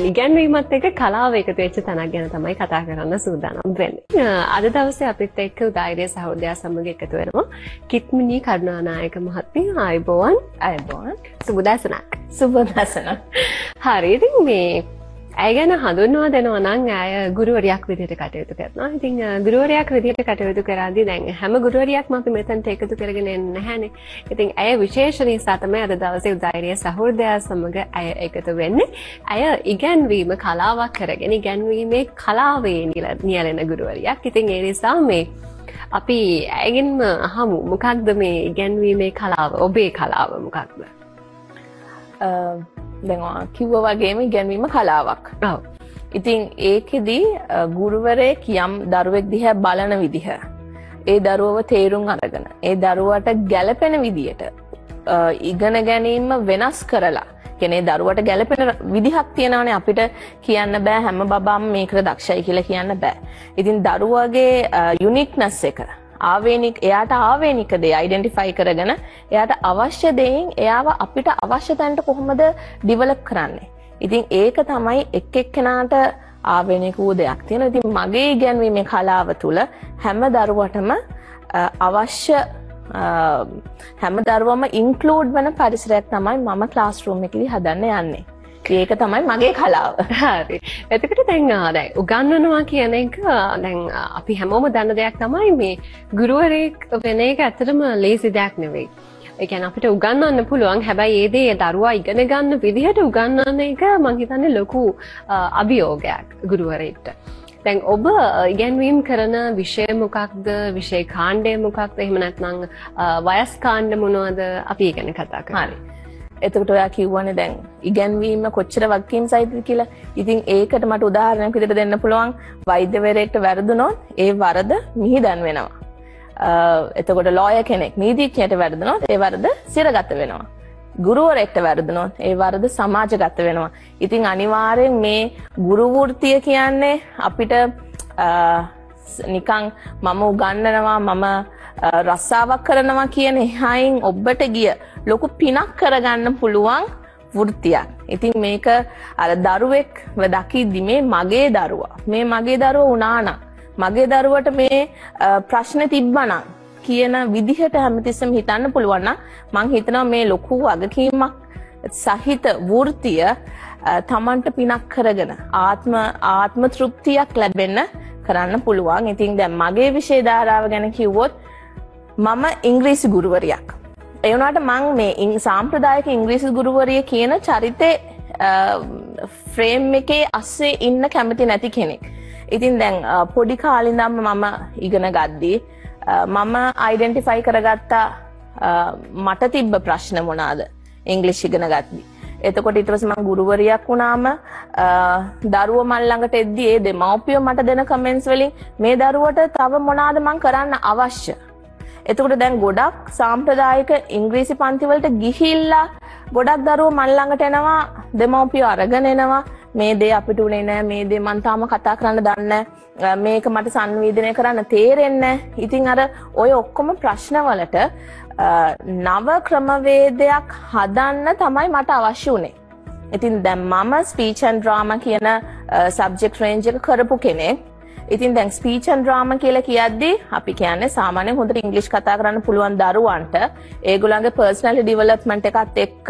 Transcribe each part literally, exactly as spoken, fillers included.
දැන් ඉගැන්වීමත් එක්ක කලාව එකතු වෙච්ච තැනක් ගැන තමයි කතා කරන්න සූදානම් වෙන්නේ. අද දවසේ අපිත් එක්ක උදායිරේ සහෝදරයා සමග එකතු වෙනවා කිත්මිනී කරුණානායක මහත්මිය. ආයුබෝවන්. ආයුබෝවන්. සුබ දසනක්. සුබ දසනක්. හරි. ඉතින් මේ ඇය ගැන හඳුන්වා දෙනවා නම් ඇය ගුරුවරියක් විදිහට කටයුතු කරනවා. ඉතින් ගුරුවරියක් විදිහට කටයුතු කරද්දී දැන් හැම ගුරුවරියක්ම අපි මෙතනට එකතු කරගෙන එන්නේ නැහැනේ. ඉතින් ඇය විශේෂ නිසා තමයි අද දවසේ උදායිරේ සහෝදරයා සමග ඇය එකතු වෙන්නේ. ඇය ඉගැන්වීම කලාවක් කරගෙන ඉගැන්වීමේ කලාවේ නියැලෙන ගුරුවරියක්. ඉතින් ඒ නිසා මේ අපි ඇයගෙන්ම අහමු මොකක්ද මේ ඉගැන්වීමේ කලාව? ඔබේ කලාව මොකක්ද? දැන් කිව්වා වගේම ඉගැන්වීම කලාවක්. ඔව්. ඉතින් ඒකෙදි ගුරුවරයෙක් යම් දරුවෙක් දිහා බලන විදිහ, ඒ දරුවව තේරුම් අරගෙන, ඒ දරුවට ගැළපෙන විදියට ඉගෙන ගැනීම වෙනස් කරලා, කියන්නේ දරුවට ගැළපෙන විදිහක් තියෙනවානේ. අපිට කියන්න බෑ හැම බබාම මේකට දක්ෂයි කියලා කියන්න බෑ. ඉතින් දරුවගේ යුනික්නස් එක ආවේනික එයාට ආවේනික දේ අයිඩෙන්ටිෆයි කරගෙන එයාට අවශ්‍ය දේෙන් එයාව අපිට අවශ්‍ය තැනට කොහොමද ඩිවෙලොප් කරන්නේ. ඉතින් ඒක තමයි එක් එක්කෙනාට ආවේනික වූ දෙයක් තියෙනවා. ඉතින් මගේ ඉගැන්වීමේ කලාව තුළ හැම දරුවටම අවශ්‍ය හැම දරුවම ඉන්ක්ලූඩ් වෙන පරිසරයක් තමයි මම ක්ලාස් රූම් එකේදී හදන්න යන්නේ. ඒක තමයි මගේ කලාව. හරි. එතකොට දැන් දැන් උගන්වනවා කියන එක දැන් අපි හැමෝම දන්න දෙයක් තමයි මේ ගුරුවරයෙක් වෙන එක ඇත්තටම ලේසි දෙයක් නෙවෙයි. ඒ කියන්නේ අපිට උගන්වන්න පුළුවන්. හැබැයි ඒ දේ දරුවා ඉගෙන ගන්න විදිහට උගන්වන්න එක මම හිතන්නේ ලොකු අභියෝගයක් ගුරුවරයෙක්ට. දැන් ඔබ ඉගැන්වීම් කරන විෂය මොකක්ද? විෂය කාණ්ඩය මොකක්ද? එහෙම නැත්නම් වයස් කාණ්ඩ මොනවද? අපි ඒ ගැන කතා කරමු. හරි. එතකොට ඔයා කිව්වනේ දැන් ඉගැන්වීම කොච්චර වගකීම් සහිතද කියලා. ඉතින් ඒකට මට උදාහරණයක් විදිහට දෙන්න පුළුවන්. වෛද්‍යවරයෙක්ට වැරදුනොත් ඒ වරද මිහිදන් වෙනවා. එතකොට ලෝයර් කෙනෙක් නීතිඥයට වැරදුනොත් ඒ වරද සිරගත වෙනවා. ගුරුවරයෙක්ට වැරදුනොත් ඒ වරද සමාජගත වෙනවා. ඉතින් අනිවාර්යෙන් මේ ගුරු වෘත්තිය කියන්නේ අපිට නිකන් මම උගන්වනවා මම රස්සාවක් කරනවා කියන එහායින් ඔබට ගිය ලොකු පිනක් කරගන්න පුළුවන් වෘත්තියක්. ඉතින් මේක අර දරුවෙක් දකිද්දි මේ මගේ දරුවා මේ මගේ දරුවා වුණා නම් මගේ දරුවට මේ ප්‍රශ්න තිබ්බනම් කියන විදිහට හැමතිස්සෙම හිතන්න පුළුවන් නම් මං හිතනවා මේ ලොකු වගකීමක් සහිත වෘත්තිය තමන්ට පිනක් කරගෙන ආත්ම ආත්ම තෘප්තියක් ලැබෙන්න කරන්න පුළුවන්. ඉතින් දැන් මගේ විෂය ධාරාව ගැන කිව්වොත් මම ඉංග්‍රීසි ගුරුවරියක්. ඒ වුණාට මම මේ සාම්ප්‍රදායික ඉංග්‍රීසි ගුරුවරිය කියන චරිතේ ෆ්‍රේම් එකේ අස්සේ ඉන්න කැමති නැති කෙනෙක්. ඉතින් දැන් පොඩි කාලේ ඉඳන්ම මම ඉගෙන ගද්දී මම අයිඩෙන්ටිෆයි කරගත්තා මට තිබ්බ ප්‍රශ්න මොනවාද ඉංග්‍රීසි ඉගෙන ගද්දී. එතකොට ඊට පස්සේ මම ගුරුවරියක් වුණාම දරුවෝ මල් ළඟට එද්දී ඒ දෙමව්පියෝ මට දෙන කමෙන්ට්ස් වලින් මේ දරුවට තව මොනවාද මම කරන්න අවශ්‍ය. එතකොට දැන් ගොඩක් සාම්ප්‍රදායික ඉංග්‍රීසි පන්ති වලට ගිහිල්ලා ගොඩක් දරුවෝ මල් ළඟට එනවා දෙමව්පියෝ අරගෙන එනවා මේ දේ අපිට උනේ නෑ මේ දේ මම තාම කතා කරන්න දන්නේ නෑ මේක මට සංවේදනය කරන්න තේරෙන්නේ නෑ. ඉතින් අර ඔය ඔක්කොම ප්‍රශ්න වලට නව ක්‍රමවේදයක් හදන්න තමයි මට අවශ්‍ය උනේ. ඉතින් දැන් මම ස්පීච් ඇන්ඩ් ඩ්‍රාමා කියන සබ්ජෙක්ට් රේන්ජ් එක කරපු කෙනෙක්. ඉතින් දැන් ස්පීච් ඇන්ඩ් ඩ්‍රාමා කියලා කියද්දී අපි කියන්නේ සාමාන්‍යයෙන් හොඳට ඉංග්‍රීසි කතා කරන්න පුළුවන් දරුවන්ට ඒගොල්ලන්ගේ පර්සනැලිටි ඩෙවලොප්මන්ට් එකත් එක්ක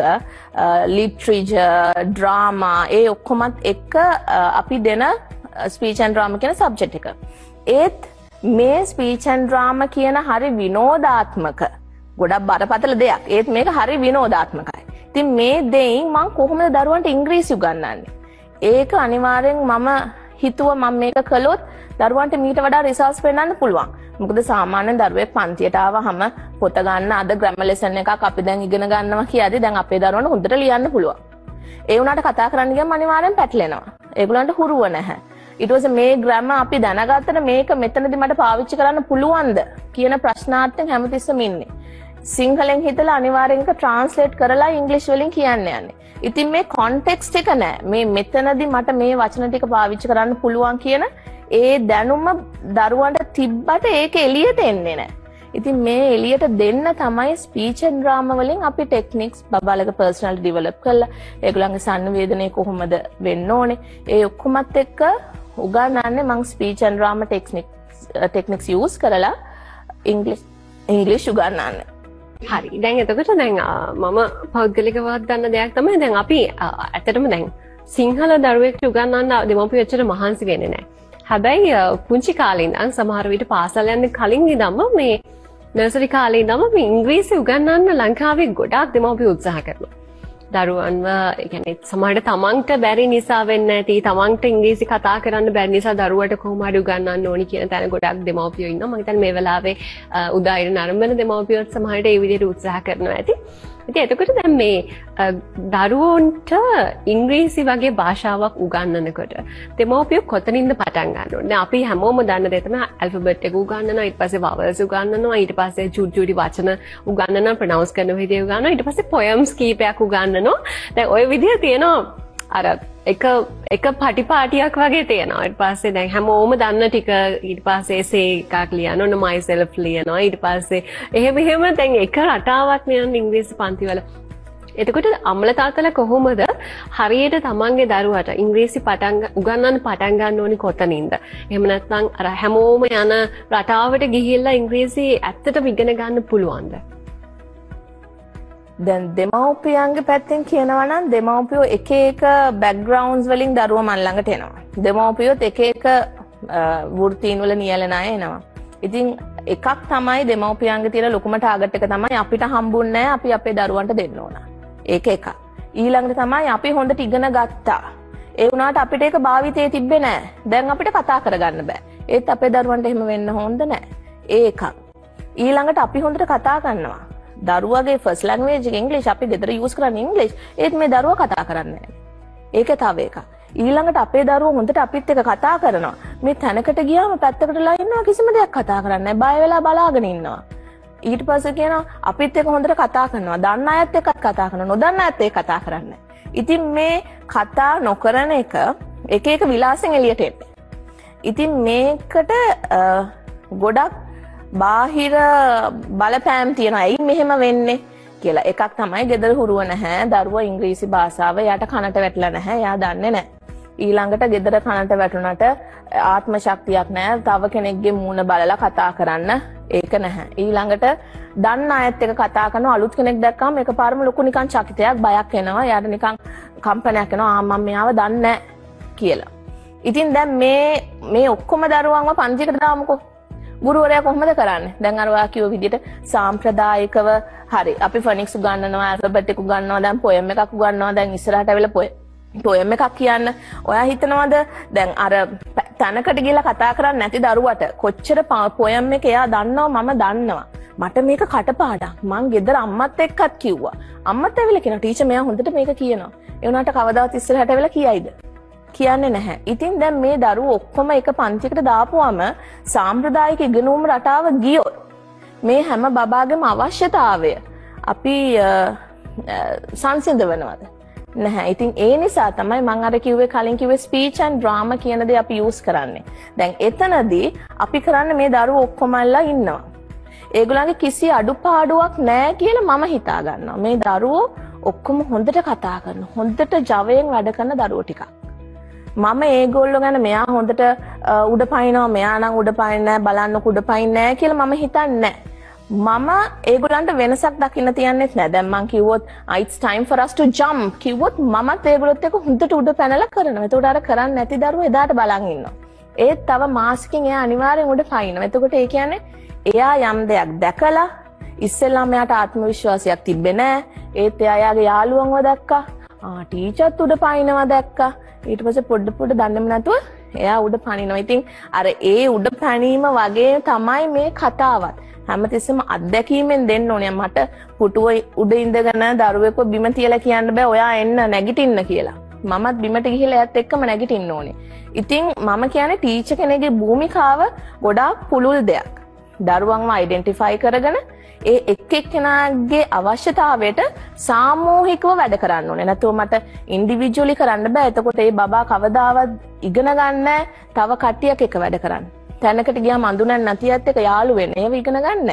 ලිටරේචර් ඩ්‍රාමා ඒ ඔක්කොමත් එක්ක අපි දෙන ස්පීච් ඇන්ඩ් ඩ්‍රාමා කියන සබ්ජෙක්ට් එක. ඒත් මේ ස්පීච් ඇන්ඩ් ඩ්‍රාමා කියන හරි විනෝදාත්මක ගොඩක් බරපතල දෙයක්. ඒත් මේක හරි විනෝදාත්මකයි. ඉතින් මේ දෙයින් මම කොහොමද දරුවන්ට ඉංග්‍රීසි උගන්වන්නේ? ඒක අනිවාර්යෙන් මම හිතුවා මම මේක කළොත් දරුවන්ට මීට වඩා රිසල්ට්ස් පෙන්නන්න පුළුවන්. මොකද සාමාන්‍යයෙන් දරුවෙක් පන්තියට ආවහම පොත ගන්න අද ග්‍රැමර් ලෙසන් එකක් අපි දැන් ඉගෙන ගන්නවා කියද්දි දැන් අපේ දරුවන්ට හොඳට ලියන්න පුළුවන්. ඒ වුණාට කතා කරන්න ගියම අනිවාර්යෙන් පැටලෙනවා. ඒගොල්ලන්ට හුරුව නැහැ. ඊට පස්සේ මේ ග්‍රැමර් අපි දැනගත්තට මේක මෙතනදී මට පාවිච්චි කරන්න පුළුවන්ද කියන ප්‍රශ්නාර්ථයෙන් හැමතිස්සෙම ඉන්නේ. සිංහලෙන් හිතලා අනිවාර්යෙන් ඒක ට්‍රාන්ස්ලේට් කරලා ඉංග්‍රීසි වලින් කියන්න යන්නේ. ඉතින් මේ කොන්ටෙක්ස්ට් එක නෑ. මේ මෙතනදී මට මේ වචන ටික පාවිච්චි කරන්න පුළුවන් කියන ඒ දැනුම දරුවන්ට තිබ්බට ඒක එළියට එන්නේ නෑ. ඉතින් මේ එළියට දෙන්න තමයි ස්පීච් ඇන්ඩ් ඩ්‍රාමා වලින් අපි ටෙක්නික්ස් බබාලගේ පර්සනැලිටි ඩෙවලොප් කරලා ඒගොල්ලන්ගේ සංවේදනය කොහොමද වෙන්න ඕනේ ඒ ඔක්කොමත් එක්ක උගන්වන්නේ මම speech and drama techniques techniques use කරලා ඉංග්‍රීසි ඉංග්‍රීසි උගන්වන්නේ. හරි. දැන් එතකොට දැන් මම පෞද්ගලිකව දන්න දෙයක් තමයි දැන් අපි ඇත්තටම දැන් සිංහල දරුවෙක්ට උගන්වන්න දෙමව්පියෝ එච්චර මහන්සි වෙන්නේ නැහැ. හැබැයි පුංචි කාලේ ඉඳන් සමහර විට පාසල් යන්න කලින් ඉඳන්ම මේ නර්සරි කාලේ ඉඳන්ම මේ ඉංග්‍රීසි උගන්වන්න ලංකාවේ ගොඩාක් දෙමව්පියෝ උත්සාහ කරනවා. දරුවන්ව ඒ කියන්නේ සමහරට තමන්ට බැරි නිසා වෙන්නේ නැති තමන්ට ඉංග්‍රීසි කතා කරන්න බැරි නිසා දරුවට කොහොම හරි උගන්වන්න ඕනි කියන තැන ගොඩක් දෙමව්පියෝ ඉන්නවා. මම හිතන්නේ මේ වෙලාවේ උදායිර නරඹන දෙමව්පියෝත් සමහරට ඒ විදිහට උත්සාහ කරනවා ඇති. ඉතින් එතකොට දැන් මේ දරුවන්ට ඉංග්‍රීසි වගේ භාෂාවක් උගන්වනකොට දෙමව්පියෝ කොතනින්ද පටන් ගන්න ඕනේ? අපි හැමෝම දන්න දේ තමයි ඇල්ෆබෙට් එක උගන්වනවා, ඊට පස්සේ වවල්ස් උගන්වනවා, ඊට පස්සේ චුටි චුටි වචන උගන්වනවා, ප්‍රොනවුන්ස් කරන විදිය උගන්වනවා, ඊට පස්සේ පොයම්ස් කීපයක් උගන්වනවා. දැන් ওই විදිය තියෙනවා අර එක එක පටිපාටියක් වගේ තියෙනවා. ඊට පස්සේ දැන් හැමෝම දන්න ටික ඊට පස්සේ එසේ එකක් ලියනවා, no myself ලියනවා. ඊට පස්සේ එහෙම එහෙම දැන් එක රටාවක් නියන් ඉංග්‍රීසි පන්තිවල. එතකොට අම්මලා තාත්තලා කොහොමද හරියට තමන්ගේ දරුවට ඉංග්‍රීසි පටන් උගන්වන්න පටන් ගන්න ඕනි කොතනින්ද? එහෙම නැත්නම් අර හැමෝම යන රටාවට ගිහිල්ලා ඉංග්‍රීසි ඇත්තටම ඉගෙන ගන්න පුළුවන්ද? දැන් දෙමව්පියන්ගේ පැත්තෙන් කියනවා නම් දෙමව්පියෝ එක එක බෑග්ග්‍රවුන්ඩ්ස් වලින් දරුවෝ මන් ළඟට එනවා. දෙමව්පියොත් එක එක වෘත්තීන් වල නියැලෙන අය එනවා. ඉතින් එකක් තමයි දෙමව්පියන්ගේ තියෙන ලොකුම ටාගට් එක තමයි අපිට හම්බුන්නේ නැහැ අපි අපේ දරුවන්ට දෙන්න ඕන. ඒක එකක්. ඊළඟට තමයි අපි හොඳට ඉගෙන ගත්තා. ඒ වුණාට අපිට ඒක භාවිතයේ තිබ්බේ නැහැ. දැන් අපිට කතා කරගන්න බෑ. ඒත් අපේ දරුවන්ට එහෙම වෙන්න හොඳ නැහැ. ඒ එකක්. ඊළඟට අපි හොඳට කතා කරනවා. දරුවගේ ෆස්ට් ලැන්ග්වේජ් එක ඉංග්‍රීසි අපි ගෙදර යූස් කරන්නේ ඉංග්‍රීසි. ඒත් මේ දරුවා කතා කරන්නේ නැහැ. ඒක තව එකක්. ඊළඟට අපේ දරුවෝ හොඳට අපිත් එක්ක කතා කරනවා. මේ තැනකට ගියාම පැත්තකටලා ඉන්නවා කිසිම දෙයක් කතා කරන්නේ නැහැ. බය වෙලා බලාගෙන ඉන්නවා. ඊට පස්සේ කියනවා අපිත් එක්ක හොඳට කතා කරනවා. දන්න අයත් එක්කත් කතා කරනවා. නොදන්න අයත් එක්ක කතා කරන්නේ. ඉතින් මේ කතා නොකරන එක එක එක විලාසෙන් එළියට එන්නේ. ඉතින් මේකට ගොඩක් බාහිර බලපෑම් තියෙනවා. ඇයි මෙහෙම වෙන්නේ කියලා. එකක් තමයි ගෙදර හුරුව නැහැ. දරුවා ඉංග්‍රීසි භාෂාව යාට කනට වැටලා නැහැ. එයා දන්නේ නැහැ. ඊළඟට ගෙදර කනට වැටුණට ආත්ම ශක්තියක් නැහැ. තව කෙනෙක්ගේ මූණ බලලා කතා කරන්න ඒක නැහැ. ඊළඟට දන්න අයත් එක්ක කතා කරන අලුත් කෙනෙක් දැක්කම එකපාරම ලොකු නිකන් චකිතයක් බයක් එනවා. එයාට නිකන් කම්පනයක් එනවා. ආ මම මෙයාව දන්නේ නැහැ කියලා. ඉතින් දැන් මේ මේ ඔක්කොම දරුවන්ව පන්තිකට දාමුකෝ. ගුරුවරයා කොහොමද කරන්නේ? දැන් අර ඔයා කිව්ව විදිහට සාම්ප්‍රදායිකව හරි අපි ෆොනික්ස් උගන්වනවා, ඇල්ෆබෙට් එක උගන්වනවා, දැන් පොයම් එකක් උගන්වනවා, දැන් ඉස්සරහට ඇවිල්ලා පොය පොයම් එකක් කියන්න. ඔයා හිතනවද දැන් අර තැනකට ගිහලා කතා කරන්නේ නැති දරුවට කොච්චර පොයම් එක එයා දන්නවා මම දන්නවා. මට මේක කටපාඩම්. මං ගෙදර අම්මත් එක්කත් කිව්වා. අම්මත් ඇවිල්ලා කියනවා ටීචර් මෙයා හොඳට මේක කියනවා. ඒ වුණාට කවදාවත් ඉස්සරහට ඇවිල්ලා කියයිද? කියන්නේ නැහැ. ඉතින් දැන් මේ දරුවෝ ඔක්කොම එක පන්තියකට දාපුවම සාම්ප්‍රදායික ඉගෙනුම් රටාව ගියොත් මේ හැම බබාගේම අවශ්‍යතාවය අපි සංසිඳවනවද? නැහැ. ඉතින් ඒ නිසා තමයි මම අර කිව්වේ කලින් කිව්වේ ස්පීච් ඇන්ඩ් ඩ්‍රාමා කියන දේ අපි යූස් කරන්නේ. දැන් එතනදී අපි කරන්නේ මේ දරුවෝ ඔක්කොමලා ඉන්නවා. ඒගොල්ලන්ගේ කිසි අඩුපාඩුවක් නැහැ කියලා මම හිතා ගන්නවා. මේ දරුවෝ ඔක්කොම හොඳට කතා කරන, හොඳට ජවයෙන් වැඩ කරන දරුවෝ ටිකක්. මම ඒගොල්ලෝ ගැන මෙයා හොඳට උඩ පයින්නවා, මෙයා නම් උඩ පයින්නේ නැහැ, බලන්නකො උඩ පයින්නේ නැහැ කියලා මම හිතන්නේ නැහැ. මම ඒගොල්ලන්ට වෙනසක් දකින්න තියන්නෙත් නැහැ. දැන් මං කිව්වොත් it's time for us to jump කිව්වොත් මමත් ඒගොල්ලොත් එක්ක හොඳට උඩ පැනලා කරනවා. එතකොට අර කරන්නේ නැති දරුවෝ එදාට බලන් ඉන්නවා. ඒත් තව මාසෙකින් එයා අනිවාර්යෙන් උඩ පයින්නවා. එතකොට ඒ කියන්නේ එයා යම් දෙයක් දැකලා ඉස්සෙල්ලාම එයාට ආත්ම විශ්වාසයක් තිබ්බේ නැහැ. ඒත් එයා යාගේ යාළුවන්ව දැක්කා. ආ ටීචර්ත් උඩ පයින්නවා දැක්කා. ඊට පස්සේ පොඩ පොඩ දන්නේම නැතුව එයා උඩ පනිනවා. ඉතින් අර ඒ උඩ පැනීම වගේ තමයි මේ කතාවත්. හැමතිස්සෙම අත්දැකීමෙන් දෙන්න ඕනේ. මට පුටුව උඩ ඉඳගෙන දරුවෙක්ව බිම තියලා කියන්න බෑ ඔයා එන්න නැගිටින්න කියලා. මමත් බිමට ගිහිල්ලා එයාත් එක්කම නැගිටින්න ඕනේ. ඉතින් මම කියන්නේ ටීචර් කෙනෙක්ගේ භූමිකාව ගොඩාක් පුළුල් දෙයක්. දරුවන්ව අයිඩෙන්ටිෆයි කරගෙන ඒ එක් එක්කෙනාගේ අවශ්‍යතාවයට සාමූහිකව වැඩ කරන්න ඕනේ. නැතුව මට ඉන්ඩිවිජුවලි කරන්න බෑ. එතකොට ඒ බබා කවදාවත් ඉගෙන ගන්න තව කට්ටියක් එක වැඩ කරන්න. තැනකට ගියාම අඳුනන්නේ නැතිවත් එක යාළු වෙන්න. ඒව ඉගෙන ගන්න.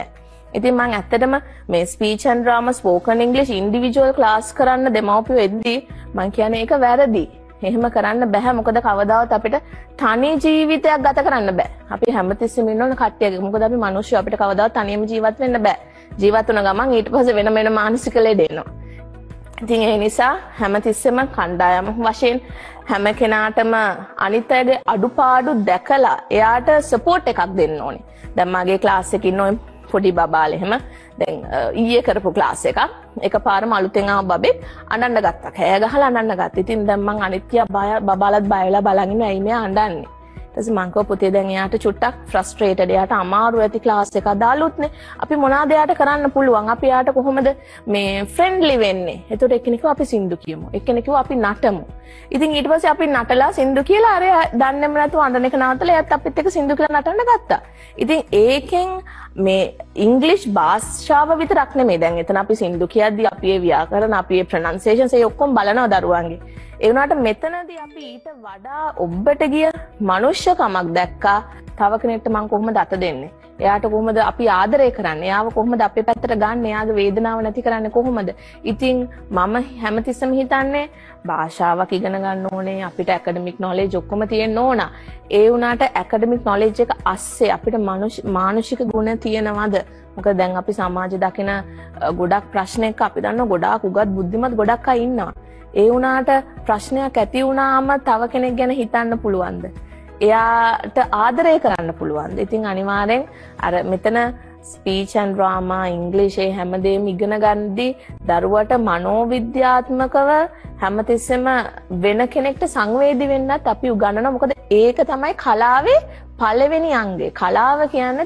ඉතින් මම ඇත්තටම මේ ස්පීච් ඇන්ඩ් ඩ්‍රාමා ස්පෝකන් ඉංග්‍රීසි ඉන්ඩිවිජුවල් ක්ලාස් කරන්න දෙමව්පියෝ එද්දී මම කියන්නේ ඒක වැරදි. එහෙම කරන්න බෑ. මොකද කවදාවත් අපිට තනි ජීවිතයක් ගත කරන්න බෑ. අපි හැමතිස්සෙම ඉන්න ඕන කට්ටියක. මොකද අපි මිනිස්සු අපිට කවදාවත් තනියම ජීවත් වෙන්න බෑ. ජීවත් වුණ ගමන් ඊට පස්සේ වෙන වෙන මානසික ලෙඩ එනවා. ඉතින් ඒ නිසා හැමතිස්සෙම කණ්ඩායම වශයෙන් හැම කෙනාටම අනිත් අයගේ අඩුපාඩු දැකලා එයාට සපෝට් එකක් දෙන්න ඕනේ. දැන් මගේ ක්ලාස් එකේ ඉන්න ඔය පොඩි බබාලා එහෙම දැන් ඊයේ කරපු ක්ලාස් එකක් එකපාරම අලුතෙන් ආව බබෙක් අඬන්න ගත්තා. කෑ ගහලා අඬන්න ගත්තා. ඉතින් දැන් මං අනිත්‍ය බබාලත් බය වෙලා බලන් ඉන්නේ ඇයි මෙයා අඬන්නේ. ඊට පස්සේ මං කිව්වා පුතේ දැන් එයාට චුට්ටක් ෆ්‍රස්ට්‍රේටඩ් එයාට අමාරු ඇති ක්ලාස් එක අදාළුත්නේ. අපි මොනවාද එයාට කරන්න පුළුවන්? අපි එයාට කොහොමද මේ ෆ්‍රෙන්ඩ්ලි වෙන්නේ? එතකොට එක්කෙනෙක් කිව්වා අපි සින්දු කියමු. එක්කෙනෙක් කිව්වා අපි නටමු. ඉතින් ඊට පස්සේ අපි නටලා සින්දු කියලා අර දන්නේම නැතුව අඬන එක නවත්තලා එයාත් අපිත් එක්ක සින්දු කියලා නටන්න ගත්තා. ඉතින් ඒකෙන් මේ ඉංග්ලිෂ් භාෂාව විතරක් නෙමෙයි දැන් එතන අපි සින්දු කියද්දි අපි ඒ ව්‍යාකරණ අපි ඒ ප්‍රොනන්සියේෂන්ස් ඒ ඔක්කොම බලනවා දරුවන්ගේ. ඒ වුණාට මෙතනදී අපි ඊට වඩා ඔබට ගිය මනුෂ්‍යකමක් දැක්කා. තව කෙනෙක්ට මම කොහොමද අත දෙන්නේ? එයාට කොහොමද අපි ආදරය කරන්නේ? එයාව කොහොමද අපේ පැත්තට ගන්න? එයාගේ වේදනාව නැති කරන්නේ කොහොමද? ඉතින් මම හැමතිස්සෙම හිතන්නේ භාෂාවක් ඉගෙන ගන්න ඕනේ. අපිට ඇකඩමික් නොලෙජ් ඔක්කොම තියෙන්න ඕන. ඒ වුණාට ඇකඩමික් නොලෙජ් එක අස්සේ අපිට මානසික ගුණ තියෙනවද? මොකද දැන් අපි සමාජයේ දකින ගොඩක් ප්‍රශ්න එක්ක අපි දන්නවා ගොඩාක් උගත් බුද්ධිමත් ගොඩක් අය ඉන්නවා. ඒ වුණාට ප්‍රශ්නයක් ඇති වුණාම තව කෙනෙක් ගැන හිතන්න පුළුවන්ද? එයාට ආදරය කරන්න පුළුවන්ද? ඉතින් අනිවාර්යෙන් අර මෙතන ස්පීච් ඇන්ඩ් ඩ්‍රාමා ඉංග්‍රීසි හැමදේම ඉගෙන ගන්නදී දරුවට මනෝවිද්‍යාත්මකව හැමතිස්සෙම වෙන කෙනෙක්ට සංවේදී වෙන්නත් අපි උගන්වනවා. මොකද ඒක තමයි කලාවේ පළවෙනි අංගය. කලාව කියන්නේ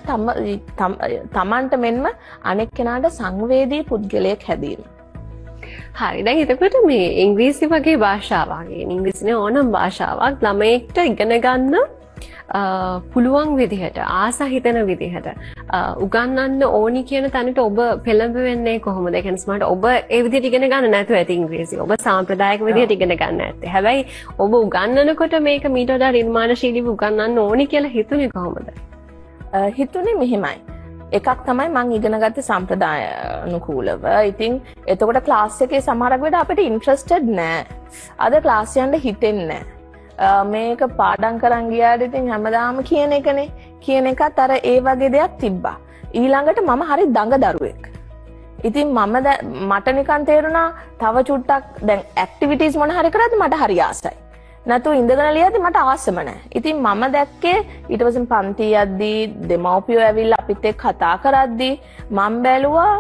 තමන්ට මෙන්ම අනෙක් කෙනාට සංවේදී පුද්ගලයෙක් හැදීම. හරි දැන් එතකොට මේ ඉංග්‍රීසි වගේ භාෂාවක් ඉංග්‍රීසිනේ ඕනම භාෂාවක් ළමයෙක්ට ඉගෙන ගන්න පුළුවන් විදිහට ආස හිතෙන විදිහට උගන්වන්න ඕනි කියන තැනට ඔබ පෙළඹ වෙන්නේ කොහොමද? ඒ කියන්නේ ස්මාර්ට් ඔබ ඒ විදිහට ඉගෙන ගන්න නැතුව ඇති ඉංග්‍රීසි. ඔබ සාම්ප්‍රදායික විදිහට ඉගෙන ගන්න ඇත්තේ. හැබැයි ඔබ උගන්වනකොට මේක මීට වඩා නිර්මාණශීලීව උගන්වන්න ඕනි කියලා හිතුනේ කොහොමද? හිතුනේ මෙහෙමයි. එකක් තමයි මම ඉගෙන ගත්තේ සම්ප්‍රදාය අනුකූලව. ඉතින් එතකොට ක්ලාස් එකේ සමහරක් වෙලට අපිට ඉන්ට්‍රෙස්ටඩ් නෑ. අද ක්ලාස් යන්න හිතෙන්නේ නෑ. මේක පාඩම් කරන් ගියාට ඉතින් හැමදාම කියන එකනේ. කියන එකත් අර ඒ වගේ දෙයක් තිබ්බා. ඊළඟට මම හරි දඟ දරුවෙක්. ඉතින් මම මට නිකන් තේරුණා තව චුට්ටක් දැන් ඇක්ටිවිටීස් මොන හරි කරද්දි මට හරි ආසයි. නැතු ඉඳගෙන ලියද්දි මට ආසම නැහැ. ඉතින් මම දැක්කේ ඊට පස්සේ පන්ති යද්දී දෙමව්පියෝ ඇවිල්ලා අපිත් එක්ක කතා කරද්දී මම බැලුවා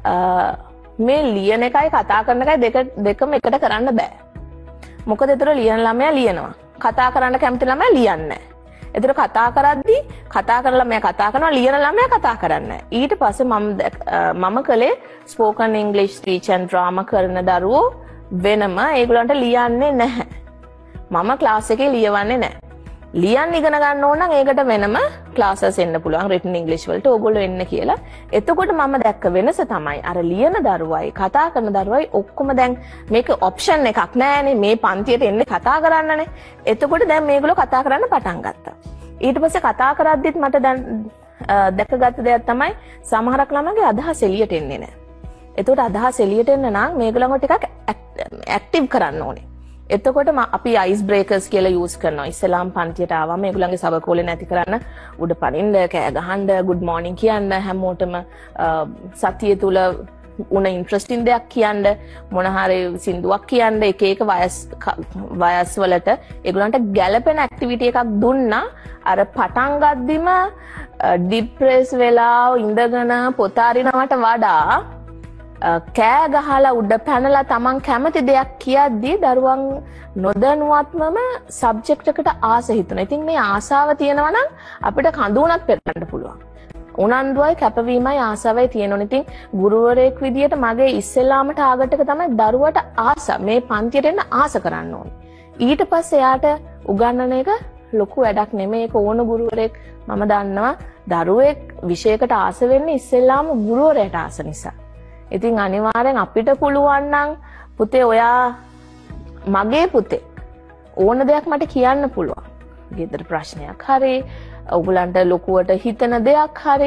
මේ ලියන එකයි කතා කරන එකයි දෙක දෙකම එකට කරන්න බෑ. මොකද ඒතර ලියන ළමයා ලියනවා. කතා කරන්න කැමති ළමයා ලියන්නේ නැහැ. ඒතර කතා කරද්දී කතා කරන ළමයා කතා කරනවා ලියන ළමයා කතා කරන්නේ නැහැ. ඊට පස්සේ මම මම කලේ spoken English speech and drama කරන දරුවෝ වෙනම ඒගොල්ලන්ට ලියන්නේ නැහැ. මම ක්ලාස් එකේ ලියවන්නේ නැහැ. ලියන්න ඉගෙන ගන්න ඕන නම් ඒකට වෙනම ක්ලාසස් එන්න පුළුවන් රිටන් ඉංග්‍රීසි වලට ඕගොල්ලෝ එන්න කියලා. එතකොට මම දැක්ක වෙනස තමයි අර ලියන දරුවයි කතා කරන දරුවයි ඔක්කොම දැන් මේක ඔප්ෂන් එකක් නෑනේ මේ පන්තියට එන්නේ කතා කරන්නනේ. එතකොට දැන් මේගොල්ලෝ කතා කරන්න පටන් ගත්තා. ඊට පස්සේ කතා කරද්දිත් මට දැන් දැකගත්ත දෙයක් තමයි සමහරක් ළමයිගේ අදහස් එළියට එන්නේ නැහැ. එතකොට අදහස් එළියට එන්න නම් මේගොල්ලන්ව ටිකක් ඇක්ටිව් කරන්න ඕනේ. එතකොට අපි අයිස් බ්‍රේකර්ස් කියලා යූස් කරනවා. ඉස්ලාම් පන්තියට ආවම මේගොල්ලන්ගේ සබකෝලේ නැති කරන්න උඩ පනින්න, කෑ ගහන්න, good morning කියන්න, හැමෝටම සතිය තුල උන ඉන්ට්‍රස්ටිං දෙයක් කියන්න, මොන හරි සින්දුවක් කියන්න, එක එක වයස් වයස් වලට ඒගොල්ලන්ට ගැළපෙන ඇක්ටිවිටි එකක් දුන්නා. අර පටන් ගද්දිම ડિප්‍රෙස් වෙලා ඉඳගෙන පොත අරිනවට වඩා කෑ ගහලා උඩ පැනලා තමන් කැමති දෙයක් කියද්දී දරුවන් නොදැනුවත්වම සබ්ජෙක්ට් එකට ආස හිතනවා. ඉතින් මේ ආසාව තියෙනවා නම් අපිට කඳුණක් පෙරන්න පුළුවන්. උනන්දුවයි කැපවීමයි ආසාවයි තියෙනවා. ඉතින් ගුරුවරයෙක් විදියට මගේ ඉස්සෙල්ලාම ටාගට් එක තමයි දරුවට ආස මේ පන්තියට එන්න ආස කරන්න ඕනේ. ඊට පස්සේ එයාට උගන්වන එක ලොකු වැඩක් නෙමෙයි. ඒක ඕන ගුරුවරයෙක් මම දන්නවා දරුවෙක් විෂයකට ආස වෙන්නේ ඉස්සෙල්ලාම ගුරුවරයාට ආස නිසා. ඉතින් අනිවාර්යෙන් අපිට පුළුවන් නම් පුතේ ඔයා මගේ පුතේ ඕන දෙයක් මට කියන්න පුළුවන්. ගෙදර ප්‍රශ්නයක් හරි ඔයගලන්ට ලොකුවට හිතන දෙයක් හරි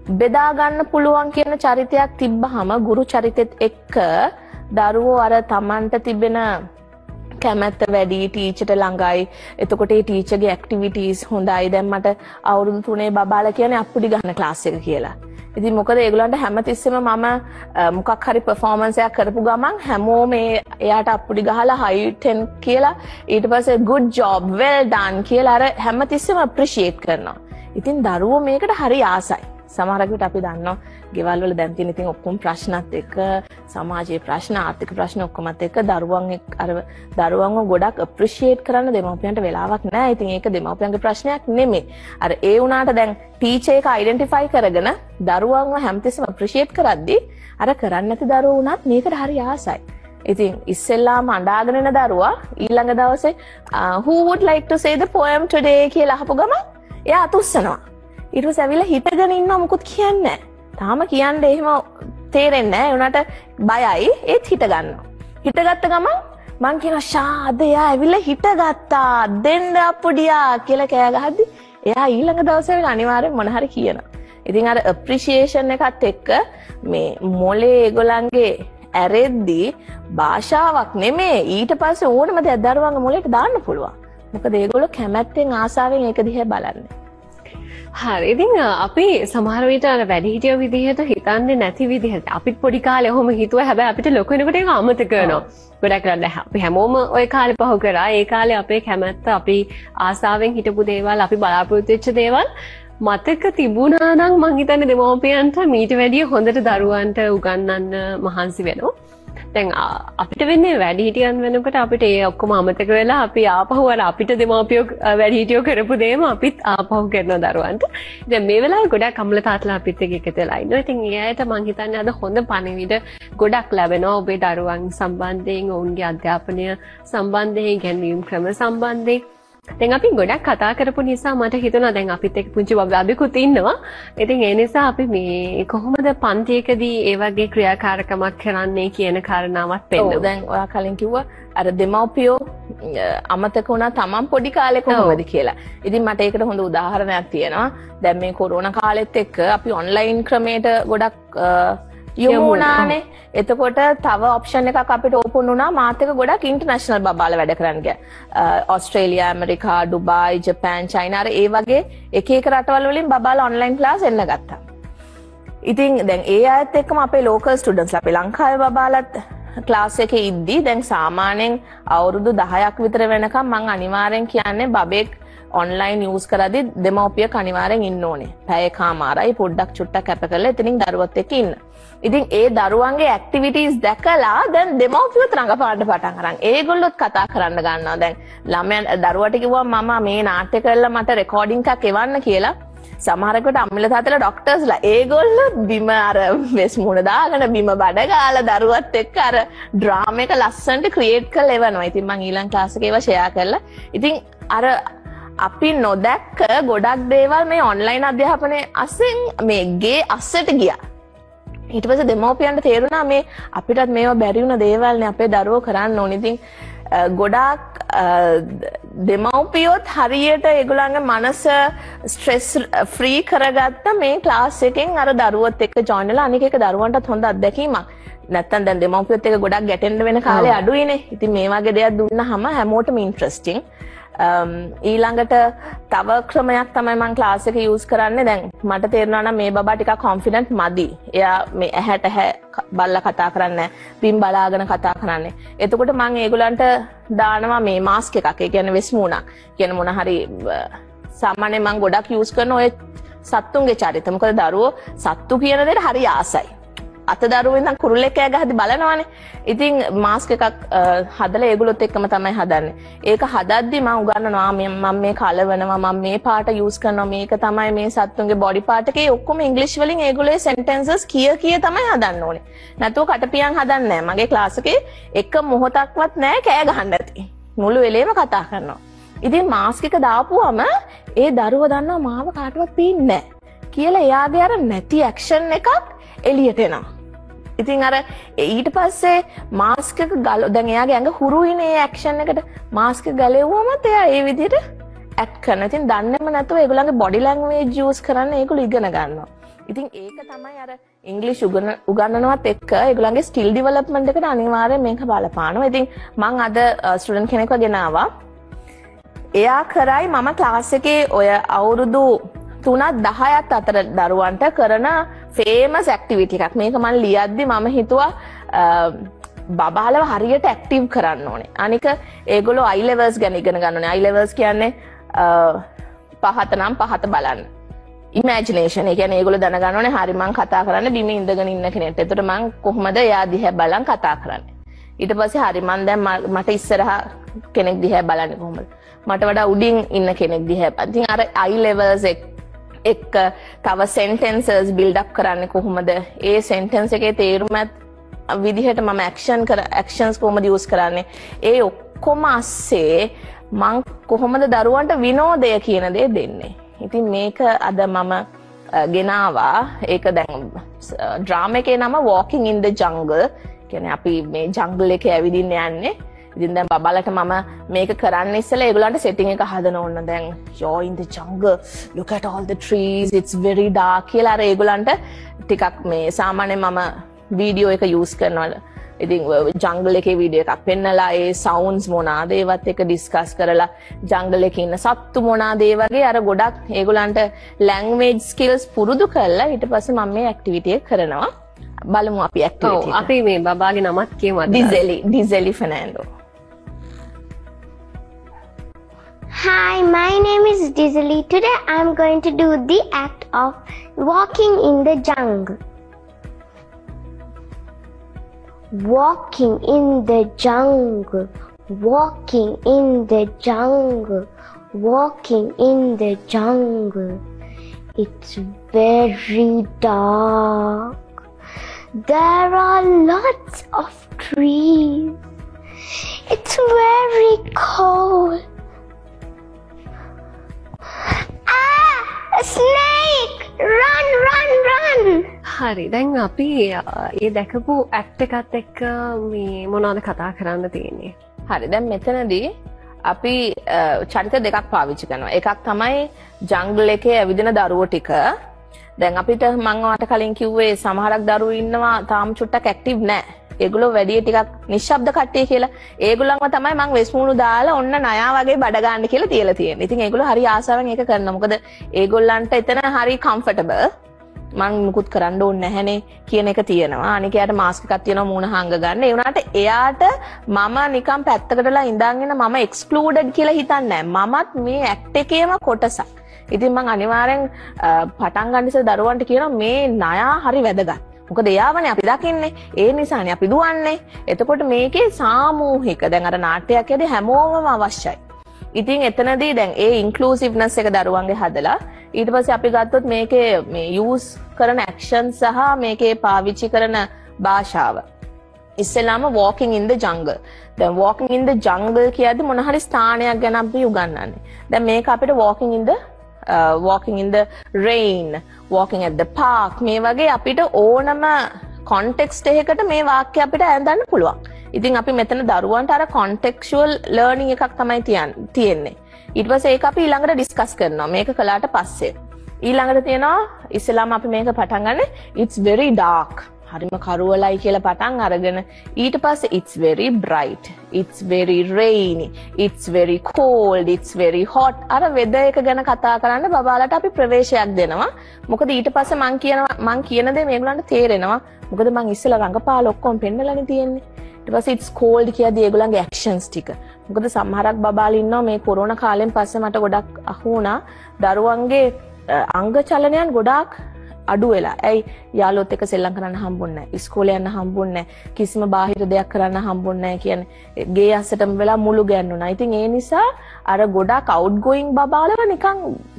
බෙදා ගන්න පුළුවන් කියන චරිතයක් තිබ්බහම ගුරු චරිතෙත් එක්ක දරුවෝ අර Tamanට තිබෙන කැමැත්ත වැඩි ටීචර්ට ළඟයි. එතකොට ඒ ටීචර්ගේ ඇක්ටිවිටීස් හොඳයි. දැන් මට අවුරුදු තුනේ බබාලා කියන්නේ අප්පුඩි ගන්න ක්ලාස් එක කියලා. ඉතින් මොකද ඒගොල්ලන්ට හැමතිස්සෙම මම මොකක් හරි පර්ෆෝමන්ස් එකක් කරපු ගමන් හැමෝම මේ එයාට අප්පුඩි ගහලා හයි ටෙන් කියලා ඊට පස්සේ good job well done කියලා අර හැමතිස්සෙම අප්‍රීෂিয়েට් කරනවා. ඉතින් දරුවෝ මේකට හරි ආසයි. සමහර විට අපි දන්නවා ගෙවල් වල දැන් තියෙන ඉතින් ඔක්කොම ප්‍රශ්නත් එක්ක සමාජයේ ප්‍රශ්න ආර්ථික ප්‍රශ්න ඔක්කොමත් එක්ක දරුවන් අර දරුවන්ව ගොඩක් අප්‍රීෂিয়েට් කරන්න දෙමව්පියන්ට වෙලාවක් නැහැ. ඉතින් ඒක දෙමව්පියන්ගේ ප්‍රශ්නයක් නෙමෙයි. අර ඒ වුණාට දැන් ටීචර් එක අයිඩෙන්ටිෆයි කරගෙන දරුවන්ව හැමතිස්සෙම අප්‍රීෂিয়েට් කරද්දි අර කරන්නේ නැති දරුවෝ වුණත් මේකට හරි ආසයි. ඉතින් ඉස්සෙල්ලාම අඬාගෙන යන දරුවා ඊළඟ දවසේ who would like to say the poem today කියලා අහපු ගමන් එයා අතුස්සනවා. ඊට පස්සේ ඇවිල්ලා හිටගෙන ඉන්නවා මොකුත් කියන්නේ නැහැ. තාම කියන්නේ එහෙම තේරෙන්නේ නැහැ. ඒ උනාට බයයි ඒත් හිට ගන්නවා. හිටගත්ත ගමන් මං කියනවා ෂාද එයා ඇවිල්ලා හිටගත්තා දෙන්න අප්පුඩියා කියලා කෑ ගහද්දි එයා ඊළඟ දවසේ වෙලා අනිවාර්යෙන් මොන හරි කියනවා. ඉතින් අර අප්‍රීෂিয়েෂන් එකත් එක්ක මේ මොලේ ඒගොල්ලන්ගේ ඇරෙද්දි භාෂාවක් නෙමෙයි ඊට පස්සේ ඕනම දෙයක් දරුවන්ගේ මොලේට දාන්න පුළුවන්. මොකද ඒගොල්ලෝ කැමැත්තෙන් ආසාවෙන් ඒක දිහා බලන්නේ. හරි ඉතින් අපි සමහර විට අර වැඩිහිටියෝ විදිහට හිතන්නේ නැති විදිහට අපිත් පොඩි කාලේ ඔහොම හිතුවා හැබැයි අපිට ලොකු වෙනකොට ඒක අමතක කරනවා. ගොඩක් වෙලාවට අපි හැමෝම ওই කාලේ පහු කරා. ඒ කාලේ අපේ කැමැත්ත අපි ආසාවෙන් හිටපු දේවල් අපි බලාපොරොත්තු වෙච්ච දේවල් මතක තිබුණා නම් මං හිතන්නේ දෙමව්පියන්ට මීට වැඩිය හොඳට දරුවන්ට උගන්වන්න මහන්සි වෙනවා. දැන් අපිට වෙන්නේ වැඩිහිටියන් වෙනකොට අපිට ඒ ඔක්කොම අමතක වෙලා අපි ආපහු අර අපිට දෙමව්පියෝ වැඩිහිටියෝ කරපු දේම අපිත් ආපහු කරනවා දරුවන්ට. දැන් මේ වෙලාවේ ගොඩක් අම්ල තාත්තලා අපිත් එක්ක එකතු වෙලා ඉන්නවා. ඉතින් එයාට මං හිතන්නේ අද හොඳ පණිවිඩ ගොඩක් ලැබෙනවා ඔබේ දරුවන් සම්බන්ධයෙන්, ඔවුන්ගේ අධ්‍යාපනය සම්බන්ධයෙන්, ඉගෙනීම් ක්‍රම සම්බන්ධයෙන්. දැන් අපි ගොඩක් කතා කරපු නිසා මට හිතුණා දැන් අපිත් එක්ක පුංචි බබාබෙකුත් ඉන්නවා. ඉතින් ඒ නිසා අපි මේ කොහොමද පන්තියකදී ඒ වගේ ක්‍රියාකාරකමක් කරන්නේ කියන කාරණාවත් පෙන්නමු. ඔව් දැන් ඔයා කලින් කිව්වා අර දෙමව්පියෝ අමතක වුණා තමන් පොඩි කාලේ කොහොමද කියලා. ඉතින් මට ඒකට හොඳ උදාහරණයක් තියෙනවා. දැන් මේ කොරෝනා කාලෙත් එක්ක අපි ඔන්ලයින් ක්‍රමයට ගොඩක් යොමු වුණානේ. එතකොට තව ඔප්ෂන් එකක් අපිට ඕපන් වුණා මාත් එක ගොඩක් ඉන්ටර්නැෂනල් බබාලා වැඩ කරන්න ගියා. Australia, America, Dubai, Japan, China අර ඒ වගේ එක එක රටවල් වලින් බබාලා ඔන්ලයින් ක්ලාස් එන්න ගත්තා. ඉතින් දැන් ඒ අයත් එක්කම අපේ ලෝකල් ස්ටුඩන්ට්ස්ලා අපේ ලංකාවේ බබාලත් ක්ලාස් එකේ ඉද්දි දැන් සාමාන්‍යයෙන් අවුරුදු දහයක් විතර වෙනකම් මම අනිවාර්යෙන් කියන්නේ බබෙක් ඔන්ලයින් යූස් කරද්දී දෙමව්පියෙක් අනිවාර්යෙන් ඉන්න ඕනේ. පැය කමාරයි පොඩ්ඩක් චුට්ටක් කැප කරලා එතනින් දරුවත් එක්ක ඉන්න. ඉතින් ඒ දරුවන්ගේ ඇක්ටිවිටීස් දැකලා දැන් දෙමව්පියොත් රඟපාන්න පටන් අරන් ඒගොල්ලොත් කතා කරන්න ගන්නවා. දැන් ළමයන් දරුවට කිව්වා මම මේ නාට්‍ය කරලා මට රෙකෝඩින් එකක් එවන්න කියලා. සමහරකට අම්මලා තාත්තලා ડોක්ටර්ස්ලා ඒගොල්ලෝ බිම අර වෙස් මුණ දාගෙන බිම බඩ ගාලා දරුවත් එක්ක අර ඩ්‍රාමා එක ලස්සනට ක්‍රියේට් කරලා එවනවා. ඉතින් මම ඊළඟ ක්ලාස් එකේ ඒවා ෂෙයා කරලා ඉතින් අර අපි නොදැක්ක ගොඩක් දේවල් මේ ඔන්ලයින් අධ්‍යාපනයේ අසෙන් මේ ගේ අස්සට ගියා. ඊට පස්සේ දෙමව්පියන්ට තේරුණා මේ අපිටත් මේවා බැරි වුණ දේවල් නේ අපේ දරුවෝ කරන්න ඕනේ. ඉතින් ගොඩාක් දෙමව්පියොත් හරියට ඒගොල්ලන්ගේ මනස ස්ට්‍රෙස් ෆ්‍රී කරගත්ත මේ ක්ලාස් එකෙන් අර දරුවොත් එක්ක ජොයින් වෙලා අනික එක දරුවන්ටත් හොඳ අත්දැකීමක්. නැත්තම් දැන් දෙමව්පියොත් එක්ක ගොඩක් ගැටෙන්න වෙන කාලේ අඩුයිනේ. ඉතින් මේ වගේ දෙයක් දුන්නාම හැමෝටම ඉන්ට්‍රස්ටිං. ඊළඟට තව ක්‍රමයක් තමයි මම ක්ලාස් එකේ යූස් කරන්නේ. දැන් මට තේරුණා නම් මේ බබා ටිකක් කොන්ෆිඩන්ට් මදි. එයා මේ ඇහැට ඇහැ බල්ලා කතා කරන්නේ නැහැ. පින් බලාගෙන කතා කරන්නේ. එතකොට මම ඒගොල්ලන්ට දානවා මේ මාස්ක් එකක්. ඒ කියන්නේ වෙස් මූණක්. කියන මොන හරි සාමාන්‍යයෙන් මම ගොඩක් යූස් කරන ඔය සත්තුන්ගේ චරිත. මොකද දරුවෝ සත්තු කියන දේට හරි ආසයි. අත දරුවෝ ඉඳන් කුරුල්ලෙක් කෑ ගහද්දි බලනවානේ. ඉතින් මාස්ක් එකක් හදලා ඒගොල්ලොත් එක්කම තමයි හදන්නේ. ඒක හදද්දි මම උගන්වනවා මම මේ කලවනවා මම මේ පාට යූස් කරනවා මේක තමයි මේ සත්තුන්ගේ බොඩි පාට එකේ ඔක්කොම ඉංග්‍රීසි වලින් ඒගොල්ලෝ සෙන්ටෙන්සස් කිය කිය තමයි හදන්න ඕනේ. නැතුව කටපියන් හදන්නේ නැහැ. මගේ ක්ලාස් එකේ එක මොහොතක්වත් නැහැ කෑ ගහන්න නැති. මුළු වෙලේම කතා කරනවා. ඉතින් මාස්ක් එක දාපුවම ඒ දරුවා දන්නවා මාව කාටවත් පේන්නේ නැහැ කියලා එයාගේ අර නැති ඇක්ෂන් එකක් එළියට එනවා. ඉතින් අර ඊට පස්සේ මාස්ක් එක ගල දැන් එයාගේ ඇඟ හුරුයිනේ ඒ ඇක්ෂන් එකට මාස්ක් එක ගලෙවුවම එයා ඒ විදිහට ඇක්ට් කරනවා. ඉතින් දන්නේම නැතුව ඒගොල්ලන්ගේ බොඩි ලැන්ග්වේජ් යූස් කරන්න ඒගොල්ලෝ ඉගෙන ගන්නවා. ඉතින් ඒක තමයි අර ඉංග්‍රීසි උගන්වනවත් එක්ක ඒගොල්ලන්ගේ ස්කිල් ඩෙවලොප්මන්ට් එකට අනිවාර්යයෙන් මේක බලපානවා. ඉතින් මම අද ස්ටුඩන්ට් කෙනෙක්ව ගෙනාවා. එයා කරයි මම ක්ලාස් එකේ ඔය අවුරුදු තුනක් දහයක් අතර දරුවන්ට කරන ෆේමස් ඇක්ටිවිටි එකක්. මේක මම ලියද්දි මම හිතුවා බබාලව හරියට ඇක්ටිව් කරන්න ඕනේ. අනික ඒගොල්ලෝ I levels ගැන ඉගෙන ගන්න ඕනේ. I levels කියන්නේ පහත නම් පහත බලන්න. ඉමේජිනේෂන්. ඒ කියන්නේ ඒගොල්ලෝ දැනගන්න ඕනේ හරි මං කතා කරන්නේ බිම ඉඳගෙන ඉන්න කෙනෙක්ට. එතකොට මං කොහොමද එයා දිහා බලන් කතා කරන්නේ. ඊට පස්සේ හරි මං දැන් මට ඉස්සරහා කෙනෙක් දිහා බලන්නේ කොහොමද? මට වඩා උඩින් ඉන්න කෙනෙක් දිහා. ඉතින් අර I levels එක්ක තව sentences build up කරන්නේ කොහොමද? ඒ sentence එකේ තේරුමත් විදිහට මම action කර actions කොහොමද use කරන්නේ? ඒ ඔක්කොම අස්සේ මං කොහොමද දරුවන්ට විනෝදය කියන දේ දෙන්නේ. ඉතින් මේක අද මම ගෙනාවා. ඒක දැන් ඩ්‍රාමා එකේ නම Walking in the Jungle. කියන්නේ අපි මේ jungle එකේ ඇවිදින්න යන්නේ. ඉතින් දැන් බබලට මම මේක කරන්න ඉස්සෙල්ලා ඒගොල්ලන්ට setting එක හදන ඕන. දැන් you're in the jungle, look at all the trees, it's very dark කියලා අර ඒගොල්ලන්ට ටිකක් මේ සාමාන්‍යයෙන් මම වීඩියෝ එක use කරනවා. ඉතින් jungle එකේ වීඩියෝ එකක් පෙන්නලා ඒ sounds මොනවාද ඒවත් එක discuss කරලා jungle එකේ ඉන්න සත්තු මොනවාද ඒ වගේ අර ගොඩක් ඒගොල්ලන්ට language skills පුරුදු කරලා ඊට පස්සේ මම මේ activity එක කරනවා. බලමු අපි activity එක. ඔව් අපි මේ බබාගේ නමත් කියමු අද. Dizeli, Dizeli Fernando. Hi, my name is Dizeli. Today I'm going to do the act of walking in the jungle. Walking in the jungle, walking in the jungle, walking in the jungle. It's very dark. There are lots of trees. It's very cold. Ah! A snake! Run, run, run! හරි දැන් අපි ඒ දැකපු act එකත් එක්ක මේ මොනවද කතා කරන්න තියෙන්නේ? හරි දැන් මෙතනදී අපි චරිත දෙකක් පාවිච්චි කරනවා. එකක් තමයි ජංගල් එකේ ඇවිදින දරුවෝ ටික. දැන් අපිට මම ඔයාලට කලින් කිව්වේ සමහරක් දරුවෝ ඉන්නවා තාම චුට්ටක් ඇක්ටිව් නැහැ. ඒගොල්ලෝ වැඩි ටිකක් නිශ්ශබ්ද කට්ටිය කියලා. ඒගොල්ලන්ව තමයි මම වෙස්මුණු දාලා ඔන්න නයා වගේ බඩ ගන්න කියලා තියලා තියෙන්නේ. ඉතින් ඒගොල්ලෝ හරි ආසාවෙන් ඒක කරනවා. මොකද ඒගොල්ලන්ට එතන හරි කම්ෆර්ටබල්. මං මුකුත් කරන්න ඕනේ නැහැනේ කියන එක තියෙනවා. අනික එයාට මාස්ක් එකක් තියෙනවා මූණ හංග ගන්න. ඒ වුණාට එයාට මම නිකන් පැත්තකටලා ඉඳන්ගෙන මම එක්ස්ක්ලූඩඩ් කියලා හිතන්නේ නැහැ. මමත් මේ ඇක්ට් එකේම කොටසක්. ඉතින් මං අනිවාර්යෙන් පටන් ගන්න ඉස්සෙල් දරුවන්ට කියනවා මේ නයා හරි වැදගත්. මොකද එයාවනේ අපි දකින්නේ. ඒ නිසානේ අපි දුවන්නේ. එතකොට මේකේ සාමූහික දැන් අර නාට්‍යයක් යදී හැමෝමම අවශ්‍යයි. ඉතින් එතනදී දැන් ඒ ඉන්ක්ලූසිව්නස් එක දරුවන්ගේ හදලා ඊට පස්සේ අපි ගත්තොත් මේකේ මේ යූස් කරන ඇක්ෂන් සහ මේකේ පාවිච්චි කරන භාෂාව. ඉස්සෙල්ලාම walking in the jungle. දැන් walking in the jungle කියද්දි මොන හරි ස්ථානයක් ගැන අපි උගන්වන්නේ. දැන් මේක අපිට walking in the uh, walking in the rain, walking at the park මේ වගේ අපිට ඕනම context එකකට මේ වාක්‍ය අපිට ඇඳන්න පුළුවන්. ඉතින් අපි මෙතන දරුවන්ට අර contextual learning එකක් තමයි තියෙන්නේ. ඊට පස්සේ ඒක අපි ඊළඟට ඩිස්කස් කරනවා. මේක කළාට පස්සේ ඊළඟට තියෙනවා ඉස්සෙල්ලාම අපි මේක පටන් ගන්න it's very dark. හරිම කරුවලයි කියලා පටන් අරගෙන ඊට පස්සේ it's very bright, it's very rainy, it's very cold, it's very hot. අර weather එක ගැන කතා කරන්න බබාලට අපි ප්‍රවේශයක් දෙනවා. මොකද ඊට පස්සේ මං කියනවා මං කියන දේ මේගොල්ලන්ට තේරෙනවා. මොකද මං ඉස්සෙල්ලා රංගපාල ඔක්කොම පෙන්නලානේ තියෙන්නේ. ඊට පස්සේ it's cold කියද්දී ඒගොල්ලන්ගේ actions ටික. මොකද සමහරක් බබාලා ඉන්නවා මේ කොරෝනා කාලෙන් පස්සේ මට ගොඩක් අහු වුණා දරුවන්ගේ අංග චලනයන් ගොඩාක් අඩු වෙලා. ඇයි යාළුවොත් එක්ක සෙල්ලම් කරන්න හම්බුන්නේ නැහැ. ඉස්කෝලේ යන්න හම්බුන්නේ නැහැ. කිසිම බාහිර දෙයක් කරන්න හම්බුන්නේ නැහැ කියන්නේ. ගේ අස්සටම වෙලා මුළු ගෑනුණා. ඉතින් ඒ නිසා අර ගොඩාක් outgoing බබාලා නිකන්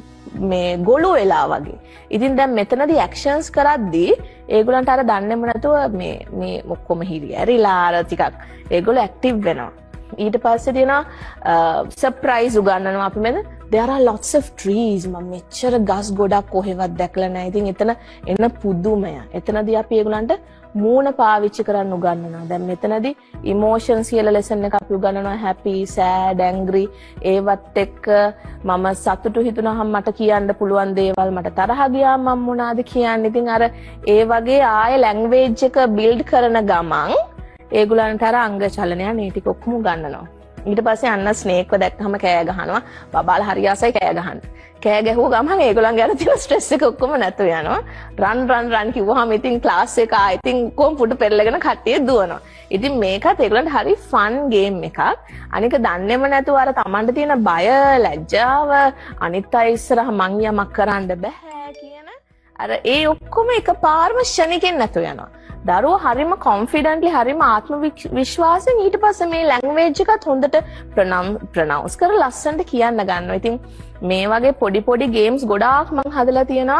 මේ ගොළු වෙලා වගේ. ඉතින් දැන් මෙතනදී actions කරද්දී ඒගොල්ලන්ට අර දන්නේම නැතුව මේ මේ ඔක්කොම හිරි ඇරිලා අර ටිකක් ඒගොල්ලෝ active වෙනවා. ඊට පස්සේ තියෙනවා සර්ප්‍රයිස් උගන්වනවා අපි මෙද there are lots of trees මම මෙච්චර ගස් ගොඩක් කොහෙවත් දැකලා නැහැ. ඉතින් එතන එන පුදුමය. එතනදී අපි ඒගොල්ලන්ට මූණ පාවිච්චි කරන්න උගන්වනවා. දැන් මෙතනදී emotions කියලා lesson එක අපි උගන්වනවා happy, sad, angry ඒවත් එක්ක මම සතුටු හිතුනහම මට කියන්න පුළුවන් දේවල් මට තරහ ගියාම මම මොනවාද කියන්නේ. ඉතින් අර ඒ වගේ ආයේ language එක build කරන ගමන් ඒගොල්ලන්ට අර අංග චලනය මේ ටික ඔක්කොම උගන්වනවා. ඊට පස්සේ අන්න ස්නේක්ව දැක්කම කෑ ගහනවා. බබාලා හරි ආසයි කෑ ගහන්න. කෑ ගැහුව ගමන් ඒගොල්ලන්ගේ අර තියෙන ස්ට්‍රෙස් එක ඔක්කොම නැතු වෙනවා. රන් රන් රන් කිව්වහම ඉතින් ක්ලාස් එක ආ ඉතින් කොම් පුඩු පෙරලගෙන කට්ටිය දුවනවා. ඉතින් මේකත් ඒගොල්ලන්ට හරි ෆන් ගේම් එකක්. අනික දන්නේම නැතුව අර Tamanට තියෙන බය, ලැජ්ජාව, අනිත් අය ඉස්සරහ මං යමක් කරන්න බෑ කියන අර ඒ ඔක්කොම එකපාරම ෂණිකෙන් නැතු වෙනවා. දරුවෝ හරිම කොන්ෆිඩන්ට්ලි හරිම ආත්ම විශ්වාසයෙන් ඊට පස්සේ මේ ලැන්ග්වේජ් එකත් හොඳට ප්‍රොනවුන්ස් කර ලස්සනට කියන්න ගන්නවා. ඉතින් මේ වගේ පොඩි පොඩි ගේම්ස් ගොඩාක් මම හදලා තියෙනවා.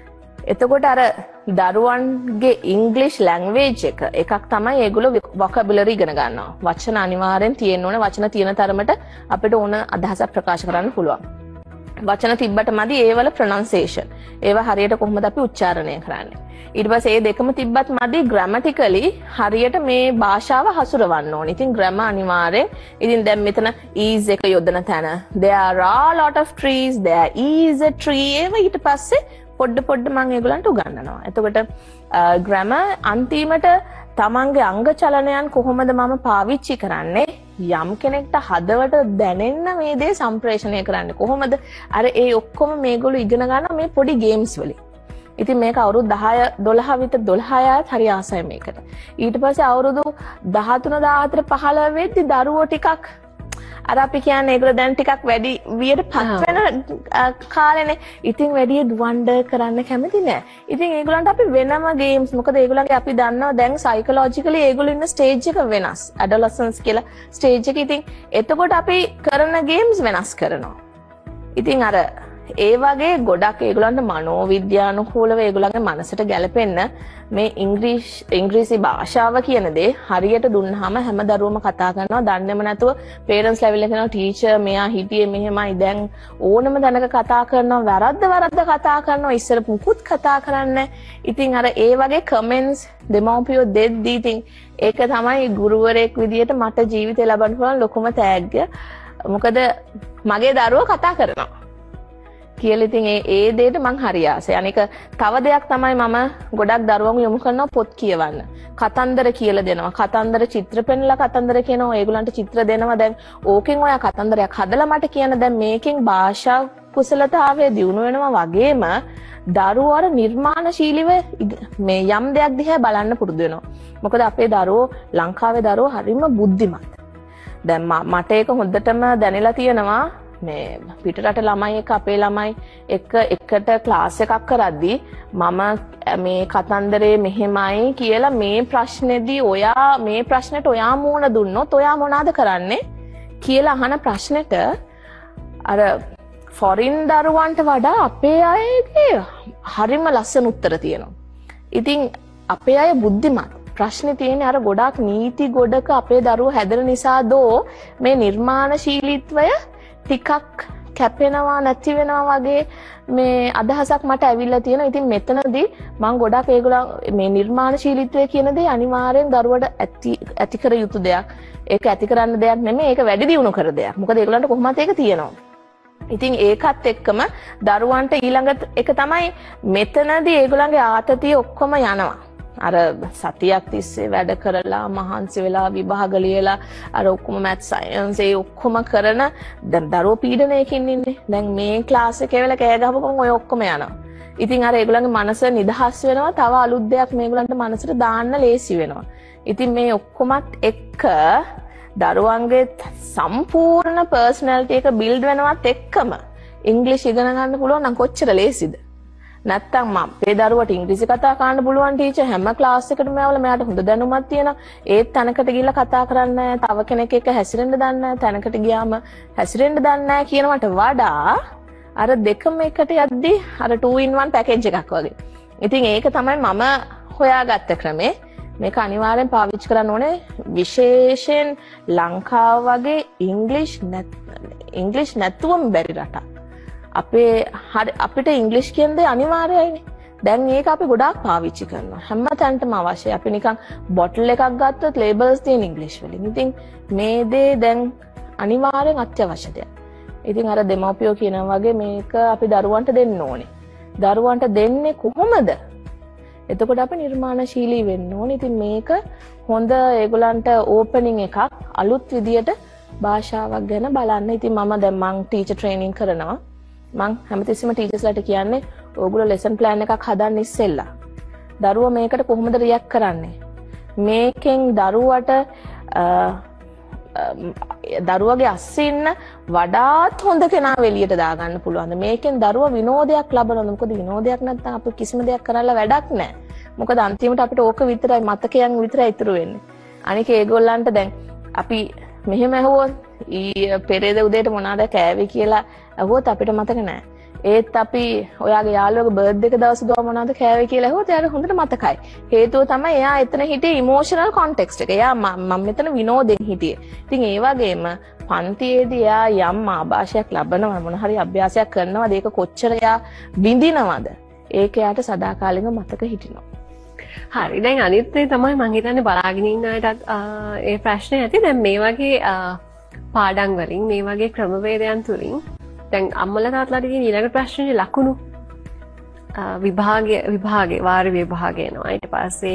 එතකොට අර දරුවන්ගේ ඉංග්ලිෂ් ලැන්ග්වේජ් එක එකක් තමයි ඒගොල්ලෝ වොකැබුලරි ඉගෙන ගන්නවා. වචන අනිවාර්යෙන් තියෙන්න ඕනේ. වචන තියෙන තරමට අපිට ඕන අදහසක් ප්‍රකාශ කරන්න පුළුවන්. වචන තිබ්බට මදි ඒවල ප්‍රොනන්සියේෂන්. ඒවා හරියට කොහොමද අපි උච්චාරණය කරන්නේ. ඊට පස්සේ ඒ දෙකම තිබ්බත් මදි ග්‍රැමටිකලි හරියට මේ භාෂාව හසුරවන්න ඕනේ. ඉතින් ග්‍රැමර් අනිවාර්යෙන්. ඉතින් දැන් මෙතන is එක යොදන තැන there are a lot of trees, there is a tree. ඒව ඊට පස්සේ පොඩ පොඩ මම ඒගොල්ලන්ට උගන්වනවා. එතකොට ග්‍රැමර් අන්තිමට තමන්ගේ අංග චලනයන් කොහොමද මම පාවිච්චි කරන්නේ? යම් කෙනෙක්ට හදවට දැනෙන්න මේ දේ සම්ප්‍රේෂණය කරන්නේ කොහොමද? අර ඒ ඔක්කොම මේගොල්ලෝ ඉගෙන ගන්න මේ පොඩි ගේම්ස් වලින්. ඉතින් මේක අවුරුදු දහය දොළහ විතර දොළහ යාත් හරි ආසයි මේකට. ඊට පස්සේ අවුරුදු දහතුන දහහතර පහළොව වෙද්දි දරුවෝ ටිකක් අර අපි කියන්නේ ඒගොල්ලෝ දැන් ටිකක් වැඩි වියට පත් වෙන කාලෙනේ. ඉතින් වැඩි වන්ඩර් කරන්න කැමති නෑ. ඉතින් ඒගොල්ලන්ට අපි වෙනම ගේම්ස් මොකද ඒගොල්ලන්ගේ අපි දන්නවා දැන් සයිකොලොජිකලි ඒගොල්ලෝ ඉන්න ස්ටේජ් එක වෙනස්. ඇඩොලසන්ස් කියලා ස්ටේජ් එක. ඉතින් එතකොට අපි කරන ගේම්ස් වෙනස් කරනවා. ඉතින් අර ඒ වගේ ගොඩක් ඒගොල්ලන්ට මනෝවිද්‍යානුකූලව ඒගොල්ලන්ගේ මනසට ගැලපෙන්න මේ ඉංග්‍රීසි ඉංග්‍රීසි භාෂාව කියන දේ හරියට දුන්නාම හැම දරුවම කතා කරනවා. දන්නේම නැතුව පේරන්ට්ස් ලෙවල් එකේ යනවා ටීචර් මෙයා හිටියේ මෙහෙමයි දැන් ඕනම දැනක කතා කරනවා වැරද්ද වැරද්ද කතා කරනවා ඉස්සර මුකුත් කතා කරන්නේ. ඉතින් අර ඒ වගේ කමෙන්ට්ස් දෙමව්පියෝ දෙද්දී ඉතින් ඒක තමයි ගුරුවරයෙක් විදියට මට ජීවිතේ ලබන්න පුළුවන් ලොකුම තෑග්ග. මොකද මගේ දරුවෝ කතා කරනවා. කියලා ඉතින් ඒ ඒ දෙයට මං හරි ආසයි. අනික තව දෙයක් තමයි මම ගොඩක් දරුවන්ව යොමු කරනවා පොත් කියවන්න. කතන්දර කියලා දෙනවා. කතන්දර චිත්‍ර පෙන්ලා කතන්දර කියනවා. ඒගොල්ලන්ට චිත්‍ර දෙනවා. දැන් ඕකෙන් ඔයා කතන්දරයක් හදලා මට කියන දැන් මේකෙන් භාෂා කුසලතාවය දියුණු වෙනවා වගේම දරුවෝ අර නිර්මාණශීලීව මේ යම් දෙයක් දිහා බලන්න පුරුදු වෙනවා. මොකද අපේ දරුවෝ ලංකාවේ දරුවෝ හරිම බුද්ධිමත්. දැන් මට ඒක හොඳටම දැනලා තියෙනවා. මේ පිටරට ළමයි එක අපේ ළමයි එක එකට ක්ලාස් එකක් කරද්දී මම මේ කතන්දරේ මෙහෙමයි කියලා මේ ප්‍රශ්නේදී ඔයා මේ ප්‍රශ්නෙට ඔයා මූණ දුන්නොත් ඔයා මොනවාද කරන්නේ කියලා අහන ප්‍රශ්නෙට අර ෆොරින් දරුවන්ට වඩා අපේ අයගේ හරිම ලස්සන උත්තර තියෙනවා. ඉතින් අපේ අය බුද්ධිමත්. ප්‍රශ්නේ තියෙන්නේ අර ගොඩාක් නීති ගොඩක අපේ දරුවෝ හැදෙන නිසා දෝ මේ නිර්මාණශීලීත්වය ටිකක් කැපෙනවා නැති වෙනවා වගේ මේ අදහසක් මට ඇවිල්ලා තියෙනවා. ඉතින් මෙතනදී මම ගොඩක් ඒගොල්ලෝ මේ නිර්මාණශීලීත්වය කියන දේ අනිවාර්යෙන් දරුවට ඇති ඇති කර යුතු දෙයක්. ඒක ඇති කරන්න දෙයක් නෙමෙයි. ඒක වැඩි දියුණු කර දෙයක්. මොකද ඒගොල්ලන්ට කොහොමද ඒක තියෙනවා. ඉතින් ඒකත් එක්කම දරුවන්ට ඊළඟ එක තමයි මෙතනදී ඒගොල්ලන්ගේ ආතතිය ඔක්කොම යනවා. අර සතියක් තිස්සේ වැඩ කරලා මහන්සි වෙලා විභාග ලියලා අර ඔක්කොම මැත් සයන්ස් ඒ ඔක්කොම කරන දැන් දරුවෝ පීඩනයකින් ඉන්නේ. දැන් මේ ක්ලාස් එකේ වෙලා කෑ ගහපුවම ඔය ඔක්කොම යනවා. ඉතින් අර ඒගොල්ලන්ගේ මනස නිදහස් වෙනවා. තව අලුත් දෙයක් මේගොල්ලන්ට මනසට දාන්න ලේසි වෙනවා. ඉතින් මේ ඔක්කොමත් එක්ක දරුවන්ගේ සම්පූර්ණ පර්සනැලිටි එක බිල්ඩ් වෙනවත් එක්කම ඉංග්‍රීසි ඉගෙන ගන්න පුළුවන් නම් කොච්චර ලේසිද? නැත්තම් මම අපේ දරුවට ඉංග්‍රීසි කතා කරන්න පුළුවන් ටීචර් හැම ක්ලාස් එකකටම ඇවිල්ලා මෙයාට හොඳ දැනුමක් තියෙනවා. ඒත් තැනකට ගිහිල්ලා කතා කරන්න නැහැ. තව කෙනෙක් එක්ක හැසිරෙන්න දන්නේ නැහැ. තැනකට ගියාම හැසිරෙන්න දන්නේ නැහැ කියනවට වඩා අර දෙකම එකට යද්දි අර two in one පැකේජ් එකක් වගේ. ඉතින් ඒක තමයි මම හොයාගත්ත ක්‍රමේ. මේක අනිවාර්යෙන් පාවිච්චි කරන්න ඕනේ විශේෂයෙන් ලංකාව වගේ ඉංග්‍රීසි ඉංග්‍රීසි නැතුවම බැරි රටක්. අපේ අපිට ඉංග්‍රීසි කියන දේ අනිවාර්යයිනේ. දැන් මේක අපි ගොඩාක් පාවිච්චි කරනවා. හැම තැනටම අවශ්‍යයි. අපි නිකන් බොටල් එකක් ගත්තොත් ලේබල්ස් තියෙන ඉංග්‍රීසි වලින්. ඉතින් මේ දේ දැන් අනිවාර්යෙන් අත්‍යවශ්‍ය දෙයක්. ඉතින් අර දෙමව්පියෝ කියනවා වගේ මේක අපි දරුවන්ට දෙන්න ඕනේ. දරුවන්ට දෙන්නේ කොහොමද? එතකොට අපි නිර්මාණශීලී වෙන්න ඕනේ. ඉතින් මේක හොඳ ඒගොල්ලන්ට ඕපනින් එකක් අලුත් විදියට භාෂාවක් ගැන බලන්න. ඉතින් මම දැන් මං ටීචර් ට්‍රේනින් කරනවා. මං හැමතිස්සෙම ටීචර්ස්ලාට කියන්නේ ඕගොල්ලෝ ලෙසන් ප්ලෑන් එකක් හදන්න ඉස්සෙල්ලා. දරුවා මේකට කොහොමද රියැක්ට් කරන්නේ? මේකෙන් දරුවට දරුවගේ අස්සේ ඉන්න වඩාත් හොඳ කෙනා එළියට දාගන්න පුළුවන්. මේකෙන් දරුවා විනෝදයක් ලබනවා. මොකද විනෝදයක් නැත්නම් අපි කිසිම දෙයක් කරලා වැඩක් නැහැ. මොකද අන්තිමට අපිට ඕක විතරයි මතකයන් විතරයි ඉතුරු වෙන්නේ. අනික ඒගොල්ලන්ට දැන් අපි මෙහෙම ඇහුවොත් ඊ පෙරේද උදේට මොනවාද කෑවේ කියලා ඇහුවොත් අපිට මතක නැහැ. ඒත් අපි ඔයාගේ යාළුවගේ බර්ත්ඩේ එක දවස් දුව මොනවද කෑවේ කියලා ඇහුවොත් එයාට හොඳට මතකයි. හේතුව තමයි එයා එතන හිටියේ ඉමෝෂනල් කොන්ටෙක්ස්ට් එක. එයා මම මෙතන විනෝදෙන් හිටියේ. ඉතින් ඒ වගේම පන්තියේදී එයා යම් ආభాෂයක් ලබනවා මොන හරි අභ්‍යාසයක් කරනවාද ඒක කොච්චර එයා විඳිනවද? ඒක එයාට සදාකාලික මතක හිටිනවා. හරි. දැන් අනිත් දේ තමයි මම හිතන්නේ බලාගෙන ඉන්න අයටත් ඒ ප්‍රශ්නේ ඇති. දැන් මේ වගේ පාඩම් වලින් මේ වගේ ක්‍රමවේදයන් තුලින් දැන් අම්මලා තාත්තලාට තියෙන ඊළඟ ප්‍රශ්නේ ලකුණු විභාගය විභාගේ වාර්ය විභාගය එනවා. ඊට පස්සේ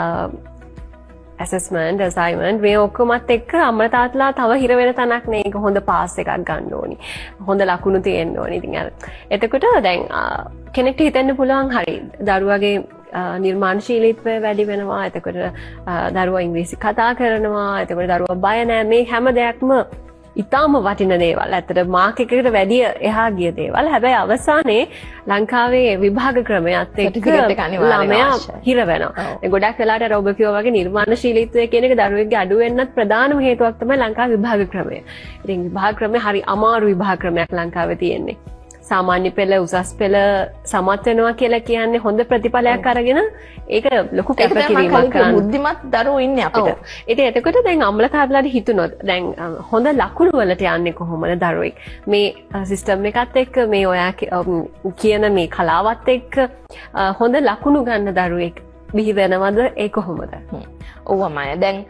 assessment assignment මේ ඔක්කොමත් එක්ක අම්මලා තාත්තලා තව හිර වෙන තැනක් නේ. ඒක හොඳ පාස් එකක් ගන්න ඕනි. හොඳ ලකුණු තියෙන්න ඕනි. ඉතින් අර එතකොට දැන් කෙනෙක්ට හිතෙන්න පුළුවන් හරි දරුවගේ නිර්මාණශීලීත්වය වැඩි වෙනවා. එතකොට දරුවා ඉංග්‍රීසි කතා කරනවා. එතකොට දරුවා බය නැහැ. මේ හැම දෙයක්ම ඉතාම වටින දේවල්. ඇත්තට මාක් එකකට වැඩිය එහා ගිය දේවල්. හැබැයි අවසානයේ ලංකාවේ විභාග ක්‍රමයත් එක්ක ළමයා හිර වෙනවා. ගොඩක් වෙලාවට අර ඔබ කිව්වා වගේ නිර්මාණශීලීත්වය කියන එක දරුවෙක්ගේ අඩු වෙන්නත් ප්‍රධානම හේතුවක් තමයි ලංකාවේ විභාග ක්‍රමය. ඉතින් විභාග ක්‍රමය හරි අමාරු විභාග ක්‍රමයක් ලංකාවේ තියෙන්නේ. සාමාන්‍ය පෙළ උසස් පෙළ සමත් වෙනවා කියලා කියන්නේ හොඳ ප්‍රතිඵලයක් අරගෙන ඒක ලොකු කැපකිරීමක් කරන බුද්ධිමත් දරුවෝ ඉන්නේ අපිට. ඉතින් එතකොට දැන් අම්මලා තාත්තලාට හිතුනොත් දැන් හොඳ ලකුණු වලට යන්නේ කොහොමද දරුවෙක්? මේ සිස්ටම් එකත් එක්ක මේ ඔයා කියන මේ කලාවත් එක්ක හොඳ ලකුණු ගන්න දරුවෙක් බිහි වෙනවද? ඒ කොහොමද? ඔවමයි. දැන්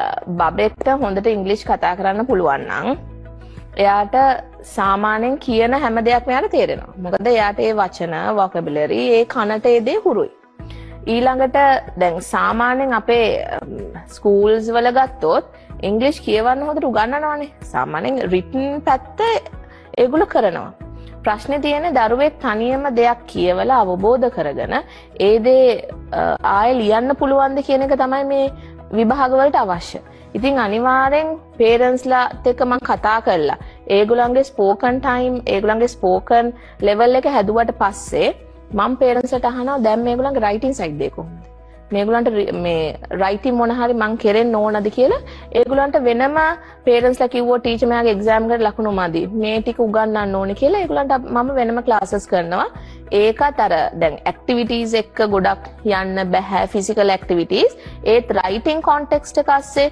බබෙක්ට හොඳට ඉංග්‍රීසි කතා කරන්න පුළුවන් නම් එයාට සාමාන්‍යයෙන් කියන හැම දෙයක්ම එයාට තේරෙනවා. මොකද එයාට ඒ වචන, vocabulary, ඒ කනට ඒ දේ හුරුයි. ඊළඟට දැන් සාමාන්‍යයෙන් අපේ ස්කූල්ස් වල ගත්තොත් ඉංග්‍රීසි කියවන්න හොඳට උගන්වනවානේ. සාමාන්‍යයෙන් written පැත්ත ඒගොල්ලෝ කරනවා. ප්‍රශ්නේ තියෙන්නේ දරුවෙක් තනියම දෙයක් කියවලා අවබෝධ කරගෙන ඒ දේ ආයෙ ලියන්න පුළුවන්ද කියන එක තමයි මේ විභාග වලට අවශ්‍ය. ඉතින් අනිවාර්යෙන් පේරන්ට්ස්ලාත් එක්ක මම කතා කරලා ඒගොල්ලන්ගේ ස්පෝකන් ටයිම් ඒගොල්ලන්ගේ ස්පෝකන් ලෙවල් එක හැදුවට පස්සේ මම පේරන්ට්ස්ලාට අහනවා දැන් මේගොල්ලන්ගේ රයිටින් සයිඩ් එක කොහොමද? මේගොල්ලන්ට මේ රයිටින් මොන හරි මං කෙරෙන්න ඕනද කියලා ඒගොල්ලන්ට වෙනම පේරන්ට්ස්ලා කිව්වෝ ටීචර් මයාගේ එක්සෑම් එකට ලකුණු මදි. මේ ටික උගන්වන්න ඕනේ කියලා ඒගොල්ලන්ට මම වෙනම ක්ලාසස් කරනවා. ඒකත් අර දැන් ඇක්ටිවිටීස් එක්ක ගොඩක් යන්න බෑ ෆිසිකල් ඇක්ටිවිටීස්. ඒත් රයිටින් කොන්ටෙක්ස්ට් එක ASCII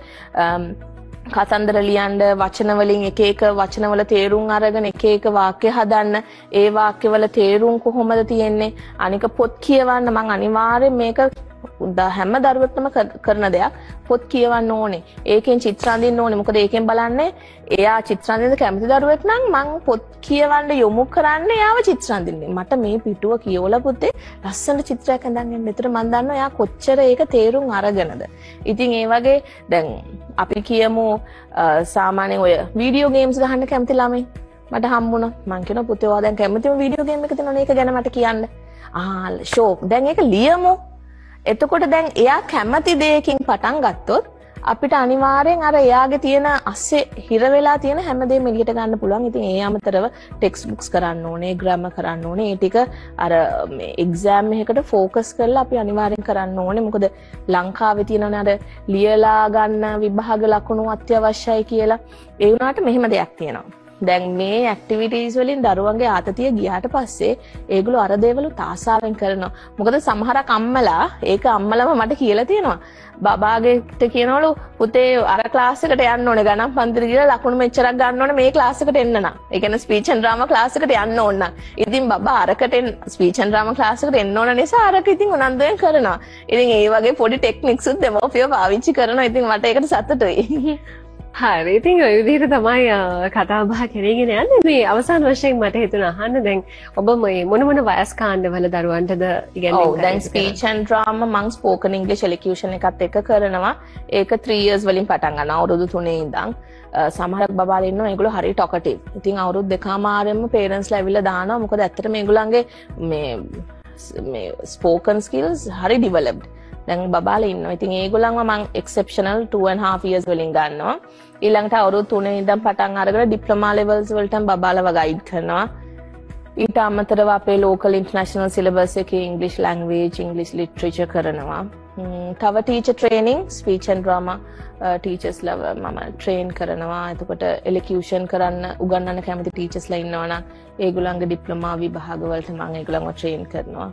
කතන්දර ලියන්න වචන වලින් එක එක වචන වල තේරුම් අරගෙන එක එක වාක්‍ය හදන්න ඒ වාක්‍ය වල තේරුම් කොහොමද තියෙන්නේ අනික පොත් කියවන්න මම අනිවාර්යෙන් මේක හැම දරුවෙක්ටම කරන දෙයක් පොත් කියවන්න ඕනේ. ඒකෙන් චිත්‍ර අඳින්න ඕනේ. මොකද ඒකෙන් බලන්නේ එයා චිත්‍ර අඳින්න කැමති දරුවෙක් නම් මං පොත් කියවන්න යොමු කරන්නේ එයාව චිත්‍ර අඳින්නේ. මට මේ පිටුව කියවලා පුතේ ලස්සන චිත්‍රයක් අඳන් එන්න. ඒතර මං දන්නවා එයා කොච්චර ඒක තේරුම් අරගෙනද. ඉතින් ඒ වගේ දැන් අපි කියමු සාමාන්‍යයෙන් ඔය වීඩියෝ ගේම්ස් ගහන්න කැමති ළමයි මට හම්බුණා. මං කියනවා පුතේ ඔයා දැන් කැමතිම වීඩියෝ ගේම් එක තියෙනවනේ ඒක ගැන මට කියන්න. ආ ෂෝක්. දැන් ඒක ලියමු. එතකොට දැන් එයා කැමති දෙයකින් පටන් ගත්තොත් අපිට අනිවාර්යෙන් අර එයාගේ තියෙන ASCII හිර වෙලා තියෙන හැමදේම එළියට ගන්න පුළුවන්. ඉතින් ඒ අමතරව ටෙක්ස්ට් බුක්ස් කරන්න ඕනේ, ග්‍රැමර් කරන්න ඕනේ. ඒ ටික අර මේ එක්සෑම් එකකට ફોකස් කරලා අපි අනිවාර්යෙන් කරන්න ඕනේ. මොකද ලංකාවේ තියෙනවනේ අර ලියලා ගන්න විභාග ලකුණු අත්‍යවශ්‍යයි කියලා. ඒ වුණාට මෙහෙම දෙයක් තියෙනවා. දැන් මේ ඇක්ටිවිටීස් වලින් දරුවන්ගේ ආතතිය ගියාට පස්සේ ඒගොල්ලෝ අර දේවල් තාසාවෙන් කරනවා. මොකද සමහරක් අම්මලා ඒක අම්මලම මට කියලා තියෙනවා. බබාගෙට කියනවලු පුතේ අර ක්ලාස් එකට යන්න ඕනේ ගණන් පන්තිර ගිහලා ලකුණු මෙච්චරක් ගන්න ඕනේ මේ ක්ලාස් එකට එන්න නම්. ඒ කියන්නේ ස්පීච් ඇන්ඩ් ඩ්‍රාමා ක්ලාස් එකට යන්න ඕන නම්. ඉතින් බබා අරකට එන්න ස්පීච් ඇන්ඩ් ඩ්‍රාමා ක්ලාස් එකට එන්න ඕන නිසා අරක ඉතින් උනන්දුවෙන් කරනවා. ඉතින් ඒ වගේ පොඩි ටෙක්නික්ස් උත් දෙමව්පියෝ පාවිච්චි කරනවා. ඉතින් මට ඒකට සතුටුයි. හරි ඉතින් ඔය විදිහට තමයි කතා බහ කරගෙන යන්නේ. මේ අවසාන වශයෙන් මට හිතුණා අහන්න දැන් ඔබ මේ මොන මොන වයස් කාණ්ඩවල දරුවන්ටද ඉගෙනීම කරන්නේ? ඔව් දැන් ස්පීච් ඇන්ඩ් ඩ්‍රාමා මම ස්පෝකන් ඉංග්‍රීසි එලකියුෂන් එකත් එක්ක කරනවා. ඒක three years වලින් පටන් ගන්නවා. අවුරුදු තුනේ ඉඳන්. සමහරක් බබාලා ඉන්නවා ඒගොල්ලෝ හරි ටොකටිව්. ඉතින් අවුරුදු දෙකමාරෙම පේරන්ට්ස්ලා ඇවිල්ලා දානවා. මොකද ඇත්තට මේගොල්ලන්ගේ මේ මේ ස්පෝකන් ස්කිල්ස් හරි ඩිවෙලොප්ඩ්. දැන් බබාලා ඉන්නවා. ඉතින් ඒගොල්ලන්ව මම එක්සෙප්ෂනල් two and a half years වලින් ගන්නවා. ඊළඟට අවුරුදු තුනේ ඉඳන් පටන් අරගෙන ඩිප්ලෝමා ලෙවල්ස් වලට බබාලව ගයිඩ් කරනවා. ඊට අමතරව අපේ ලෝකල් ඉන්ටර්නැෂනල් සිලබස් එකේ ඉංග්‍රීසි ලැන්ග්වේජ්, ඉංග්‍රීසි ලිටරේචර් කරනවා. තව teacher training, speech and drama ටීචර්ස්ලා මම ට්‍රේන් කරනවා. එතකොට එලකියුෂන් කරන්න උගන්වන්න කැමති ටීචර්ස්ලා ඉන්නවනම් ඒගොල්ලන්ගේ ඩිප්ලෝමා විභාග වලට මම ඒගොල්ලන්ව ට්‍රේන් කරනවා.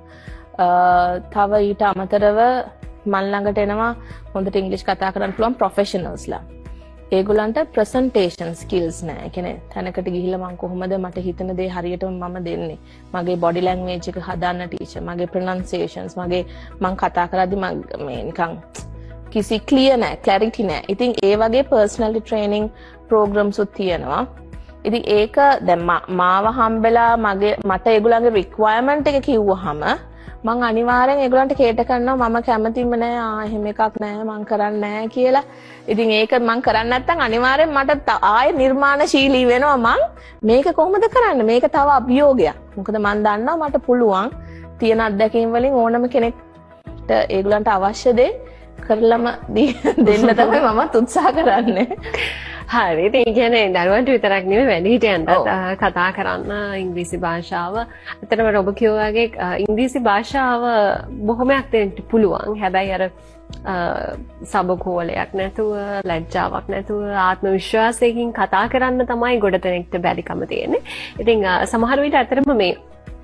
තව ඊට අමතරව මන් ළඟට එනවා හොඳට ඉංග්‍රීසි කතා කරන්න පුළුවන් ප්‍රොෆෙෂනල්ස්ලා. ඒගොල්ලන්ට ප්‍රසන්ටේෂන් ස්කිල්ස් නැහැ. ඒ කියන්නේ තැනකට ගිහිල්ලා මම කොහොමද මට හිතන දේ හරියටම මම දෙන්නේ. මගේ බොඩි ලැන්ග්වේජ් එක හදන්න ටීචර්, මගේ ප්‍රොනන්සියේෂන්ස්, මගේ මම කතා කරද්දි මම මේ නිකන් කිසි ක්ලියර් නැහැ, ක්ලැරිටි නැහැ. ඉතින් ඒ වගේ පර්සනැලිටි ට්‍රේනින් ප්‍රෝග්‍රෑම්ස් උත් තියෙනවා. ඉතින් ඒක දැන් මාව හම්බෙලා මගේ මට ඒගොල්ලන්ගේ රික්වයර්මන්ට් එක කිව්වහම මං අනිවාර්යෙන් ඒගොල්ලන්ට කේට කරනවා මම කැමතිම නෑ ආ එහෙම එකක් නෑ මං කරන්නේ නෑ කියලා. ඉතින් ඒක මං කරන්නේ නැත්නම් අනිවාර්යෙන් මට ආයේ නිර්මාණශීලී වෙනවා මං මේක කොහොමද කරන්නේ? මේක තව අභියෝගයක්. මොකද මං දන්නවා මට පුළුවන් තියෙන අත්දැකීම් වලින් ඕනම කෙනෙක්ට ඒගොල්ලන්ට අවශ්‍ය දේ කරලම දෙන්න තමයි මමත් උත්සාහ කරන්නේ. හරි ඒ කියන්නේ දරුවන්ට විතරක් නෙමෙයි වැඩිහිටියන්ටත් කතා කරන්න ඉංග්‍රීසි භාෂාව. අතරම ඔබ කියෝ වගේ ඉංග්‍රීසි භාෂාව බොහොමයක් දෙන්නට පුළුවන්. හැබැයි අර සබකෝලයක් නැතුව, ලැජ්ජාවක් නැතුව, ආත්ම විශ්වාසයකින් කතා කරන්න තමයි ගොඩ දෙනෙක්ට බැරිකම තියෙන්නේ. ඉතින් සමහර විට අතරම මේ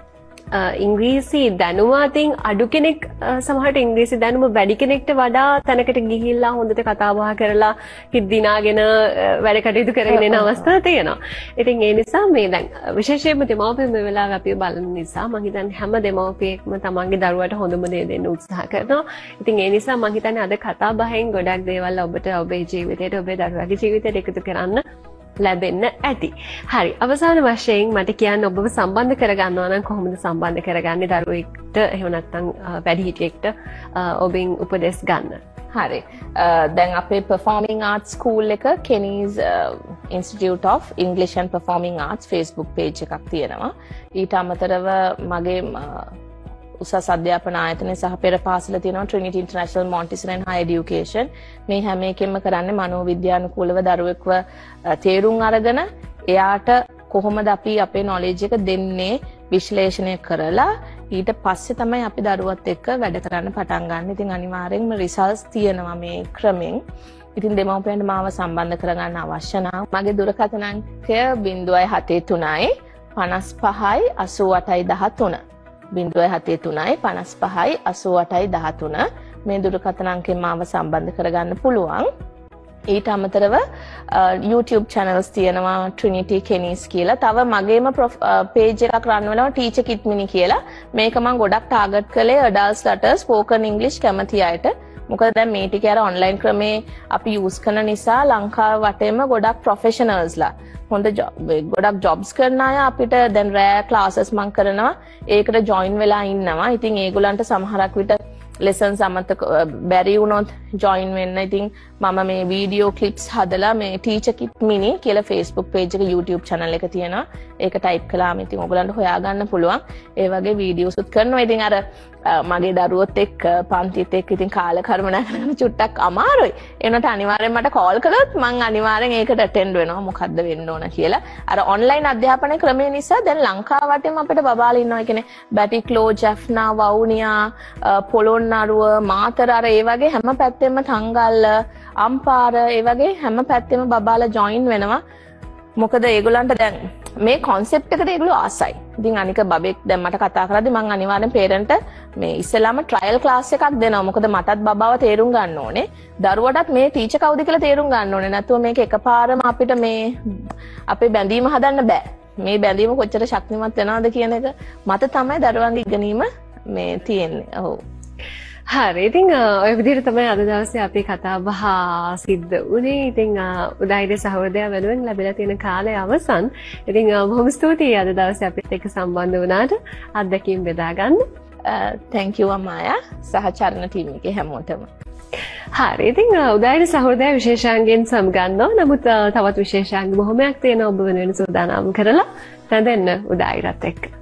ඉංග්‍රීසි දැනුම අතින් අඩු කෙනෙක් සමහරට ඉංග්‍රීසි දැනුම වැඩි කෙනෙක්ට වඩා තැනකට ගිහිල්ලා හොඳට කතා බහ කරලා හිත දිනාගෙන වැඩ කටයුතු කරගෙන යන අවස්ථා තියෙනවා. ඉතින් ඒ නිසා මේ දැන් විශේෂයෙන්ම දෙමව්පියෝ මේ වෙලාවේ අපි බලන නිසා මම හිතන්නේ හැම දෙමව්පියෙක්ම තමන්ගේ දරුවාට හොඳම දේ දෙන්න උත්සාහ කරනවා. ඉතින් ඒ නිසා මම හිතන්නේ අද කතා බහෙන් ගොඩක් දේවල් ඔබට ඔබේ ජීවිතයට ඔබේ දරුවාගේ ජීවිතයට එකතු කරන්න ලැබෙන්න ඇති. හරි අවසාන වශයෙන් මට කියන්න ඔබව සම්බන්ධ කරගන්නවා නම් කොහොමද සම්බන්ධ කරගන්නේ දරුවෙක්ට එහෙම නැත්නම් වැඩිහිටියෙක්ට ඔබෙන් උපදෙස් ගන්න? හරි දැන් අපේ performing arts school එක Kenny's Institute of English and Performing Arts Facebook page එකක් තියෙනවා. ඊට අමතරව මගේ උසස් අධ්‍යාපන ආයතනයේ සහ පෙර පාසල තියෙනවා Trinity International Montessori and Higher Education. මේ හැම එකෙම කරන්නේ මනෝවිද්‍යානුකූලව දරුවෙක්ව තේරුම් අරගෙන එයාට කොහොමද අපි අපේ knowledge එක දෙන්නේ විශ්ලේෂණය කරලා ඊට පස්සේ තමයි අපි දරුවත් එක්ක වැඩ කරන්න පටන් ගන්න. ඉතින් අනිවාර්යෙන්ම results තියෙනවා මේ ක්‍රමෙන්. ඉතින් දෙමව්පියන්ට මාව සම්බන්ධ කරගන්න අවශ්‍ය නම් මගේ දුරකථන අංකය zero seven three පනස් පහයි අසූ අටයි දහතුන zero seven three පනස් පහයි අසූ අටයි දහතුන මේ දුරකථන අංකයෙන් මාව සම්බන්ධ කරගන්න පුළුවන්. ඊට අමතරව YouTube channels තියෙනවා Trinity Kenny's කියලා. තව මගේම page එකක් run වෙනවා Teacher Kit Mini කියලා. මේක මම ගොඩක් target කළේ adultsලට spoken English කැමති අයට. මොකද දැන් මේ ටික අර online ක්‍රමේ අපි use කරන නිසා ලංකාව වටේම ගොඩක් professionalsලා හොඳ ගොඩක් jobs කරන අය අපිට දැන් rare classes මම කරනවා. ඒකට join වෙලා ඉන්නවා. ඉතින් ඒගොල්ලන්ට සමහරක් විට lessons අමතක බැරි වුණොත් join වෙන්න. ඉතින් මම මේ video clips හදලා මේ Teacher Kit Mini කියලා Facebook page එක YouTube channel එක තියෙනවා. ඒක type කළාම ඉතින් ඔයගලන්ට හොයාගන්න පුළුවන්. ඒ වගේ videos උත් කරනවා. ඉතින් අර මගේ දරුවොත් එක්ක පන්තිත් එක්ක ඉතින් කාලකර්මණය කරන චුට්ටක් අමාරුයි. ඒනට අනිවාර්යෙන් මට call කළොත් මම අනිවාර්යෙන් ඒකට attend වෙනවා. මොකද්ද වෙන්න ඕන කියලා. අර online අධ්‍යාපන ක්‍රමය නිසා දැන් ලංකාව වටේම අපිට බබාලා ඉන්නවා. ඒ කියන්නේ Batiklo, Jaffna, Vaunia, Polonnaruwa, Matara අර ඒ වගේ හැම පැත්තෙම තංගල්ල, අම්පාර ඒ වගේ හැම පැත්තෙම බබාලා join වෙනවා. මොකද ඒගොල්ලන්ට දැන් මේ concept එකට ඒගොල්ලෝ ආසයි. ඉතින් අනික බබෙක් දැන් මට කතා කරද්දි මම අනිවාර්යෙන් parent මේ ඉස්සෙල්ලාම trial class එකක් දෙනවා. මොකද මටත් බබාව තේරුම් ගන්න ඕනේ. දරුවටත් මේ teacher කවුද කියලා තේරුම් ගන්න ඕනේ. නැතුව මේක එකපාරම අපිට මේ අපේ බැඳීම හදන්න බෑ. මේ බැඳීම කොච්චර ශක්තිමත් වෙනවද කියන එක මත තමයි දරුවන්ගේ ඉගෙනීම මේ තියෙන්නේ. ඔව්. හරි. ඉතින් ඔය විදිහට තමයි අද දවසේ අපේ කතා බහ සිද්ධ වුණේ. ඉතින් උදයිද සහෝදරයා වෙනුවෙන් ලැබිලා තියෙන කාලය අවසන්. ඉතින් බොහොම ස්තුතියි අද දවසේ අපිත් එක්ක සම්බන්ධ වුණාට අත්දැකීම් බෙදා ගන්න. thank you අමායා සහ චරණ ටීම් එකේ හැමෝටම. හරි. ඉතින් උදයිද සහෝදරයා විශේෂාංගයෙන් සමගන්නවා. නමුත් තවත් විශේෂාංග බොහොමයක් තියෙනවා ඔබ වෙනුවෙන් සූදානම් කරලා රැඳෙන්න උදයිරත් එක්ක.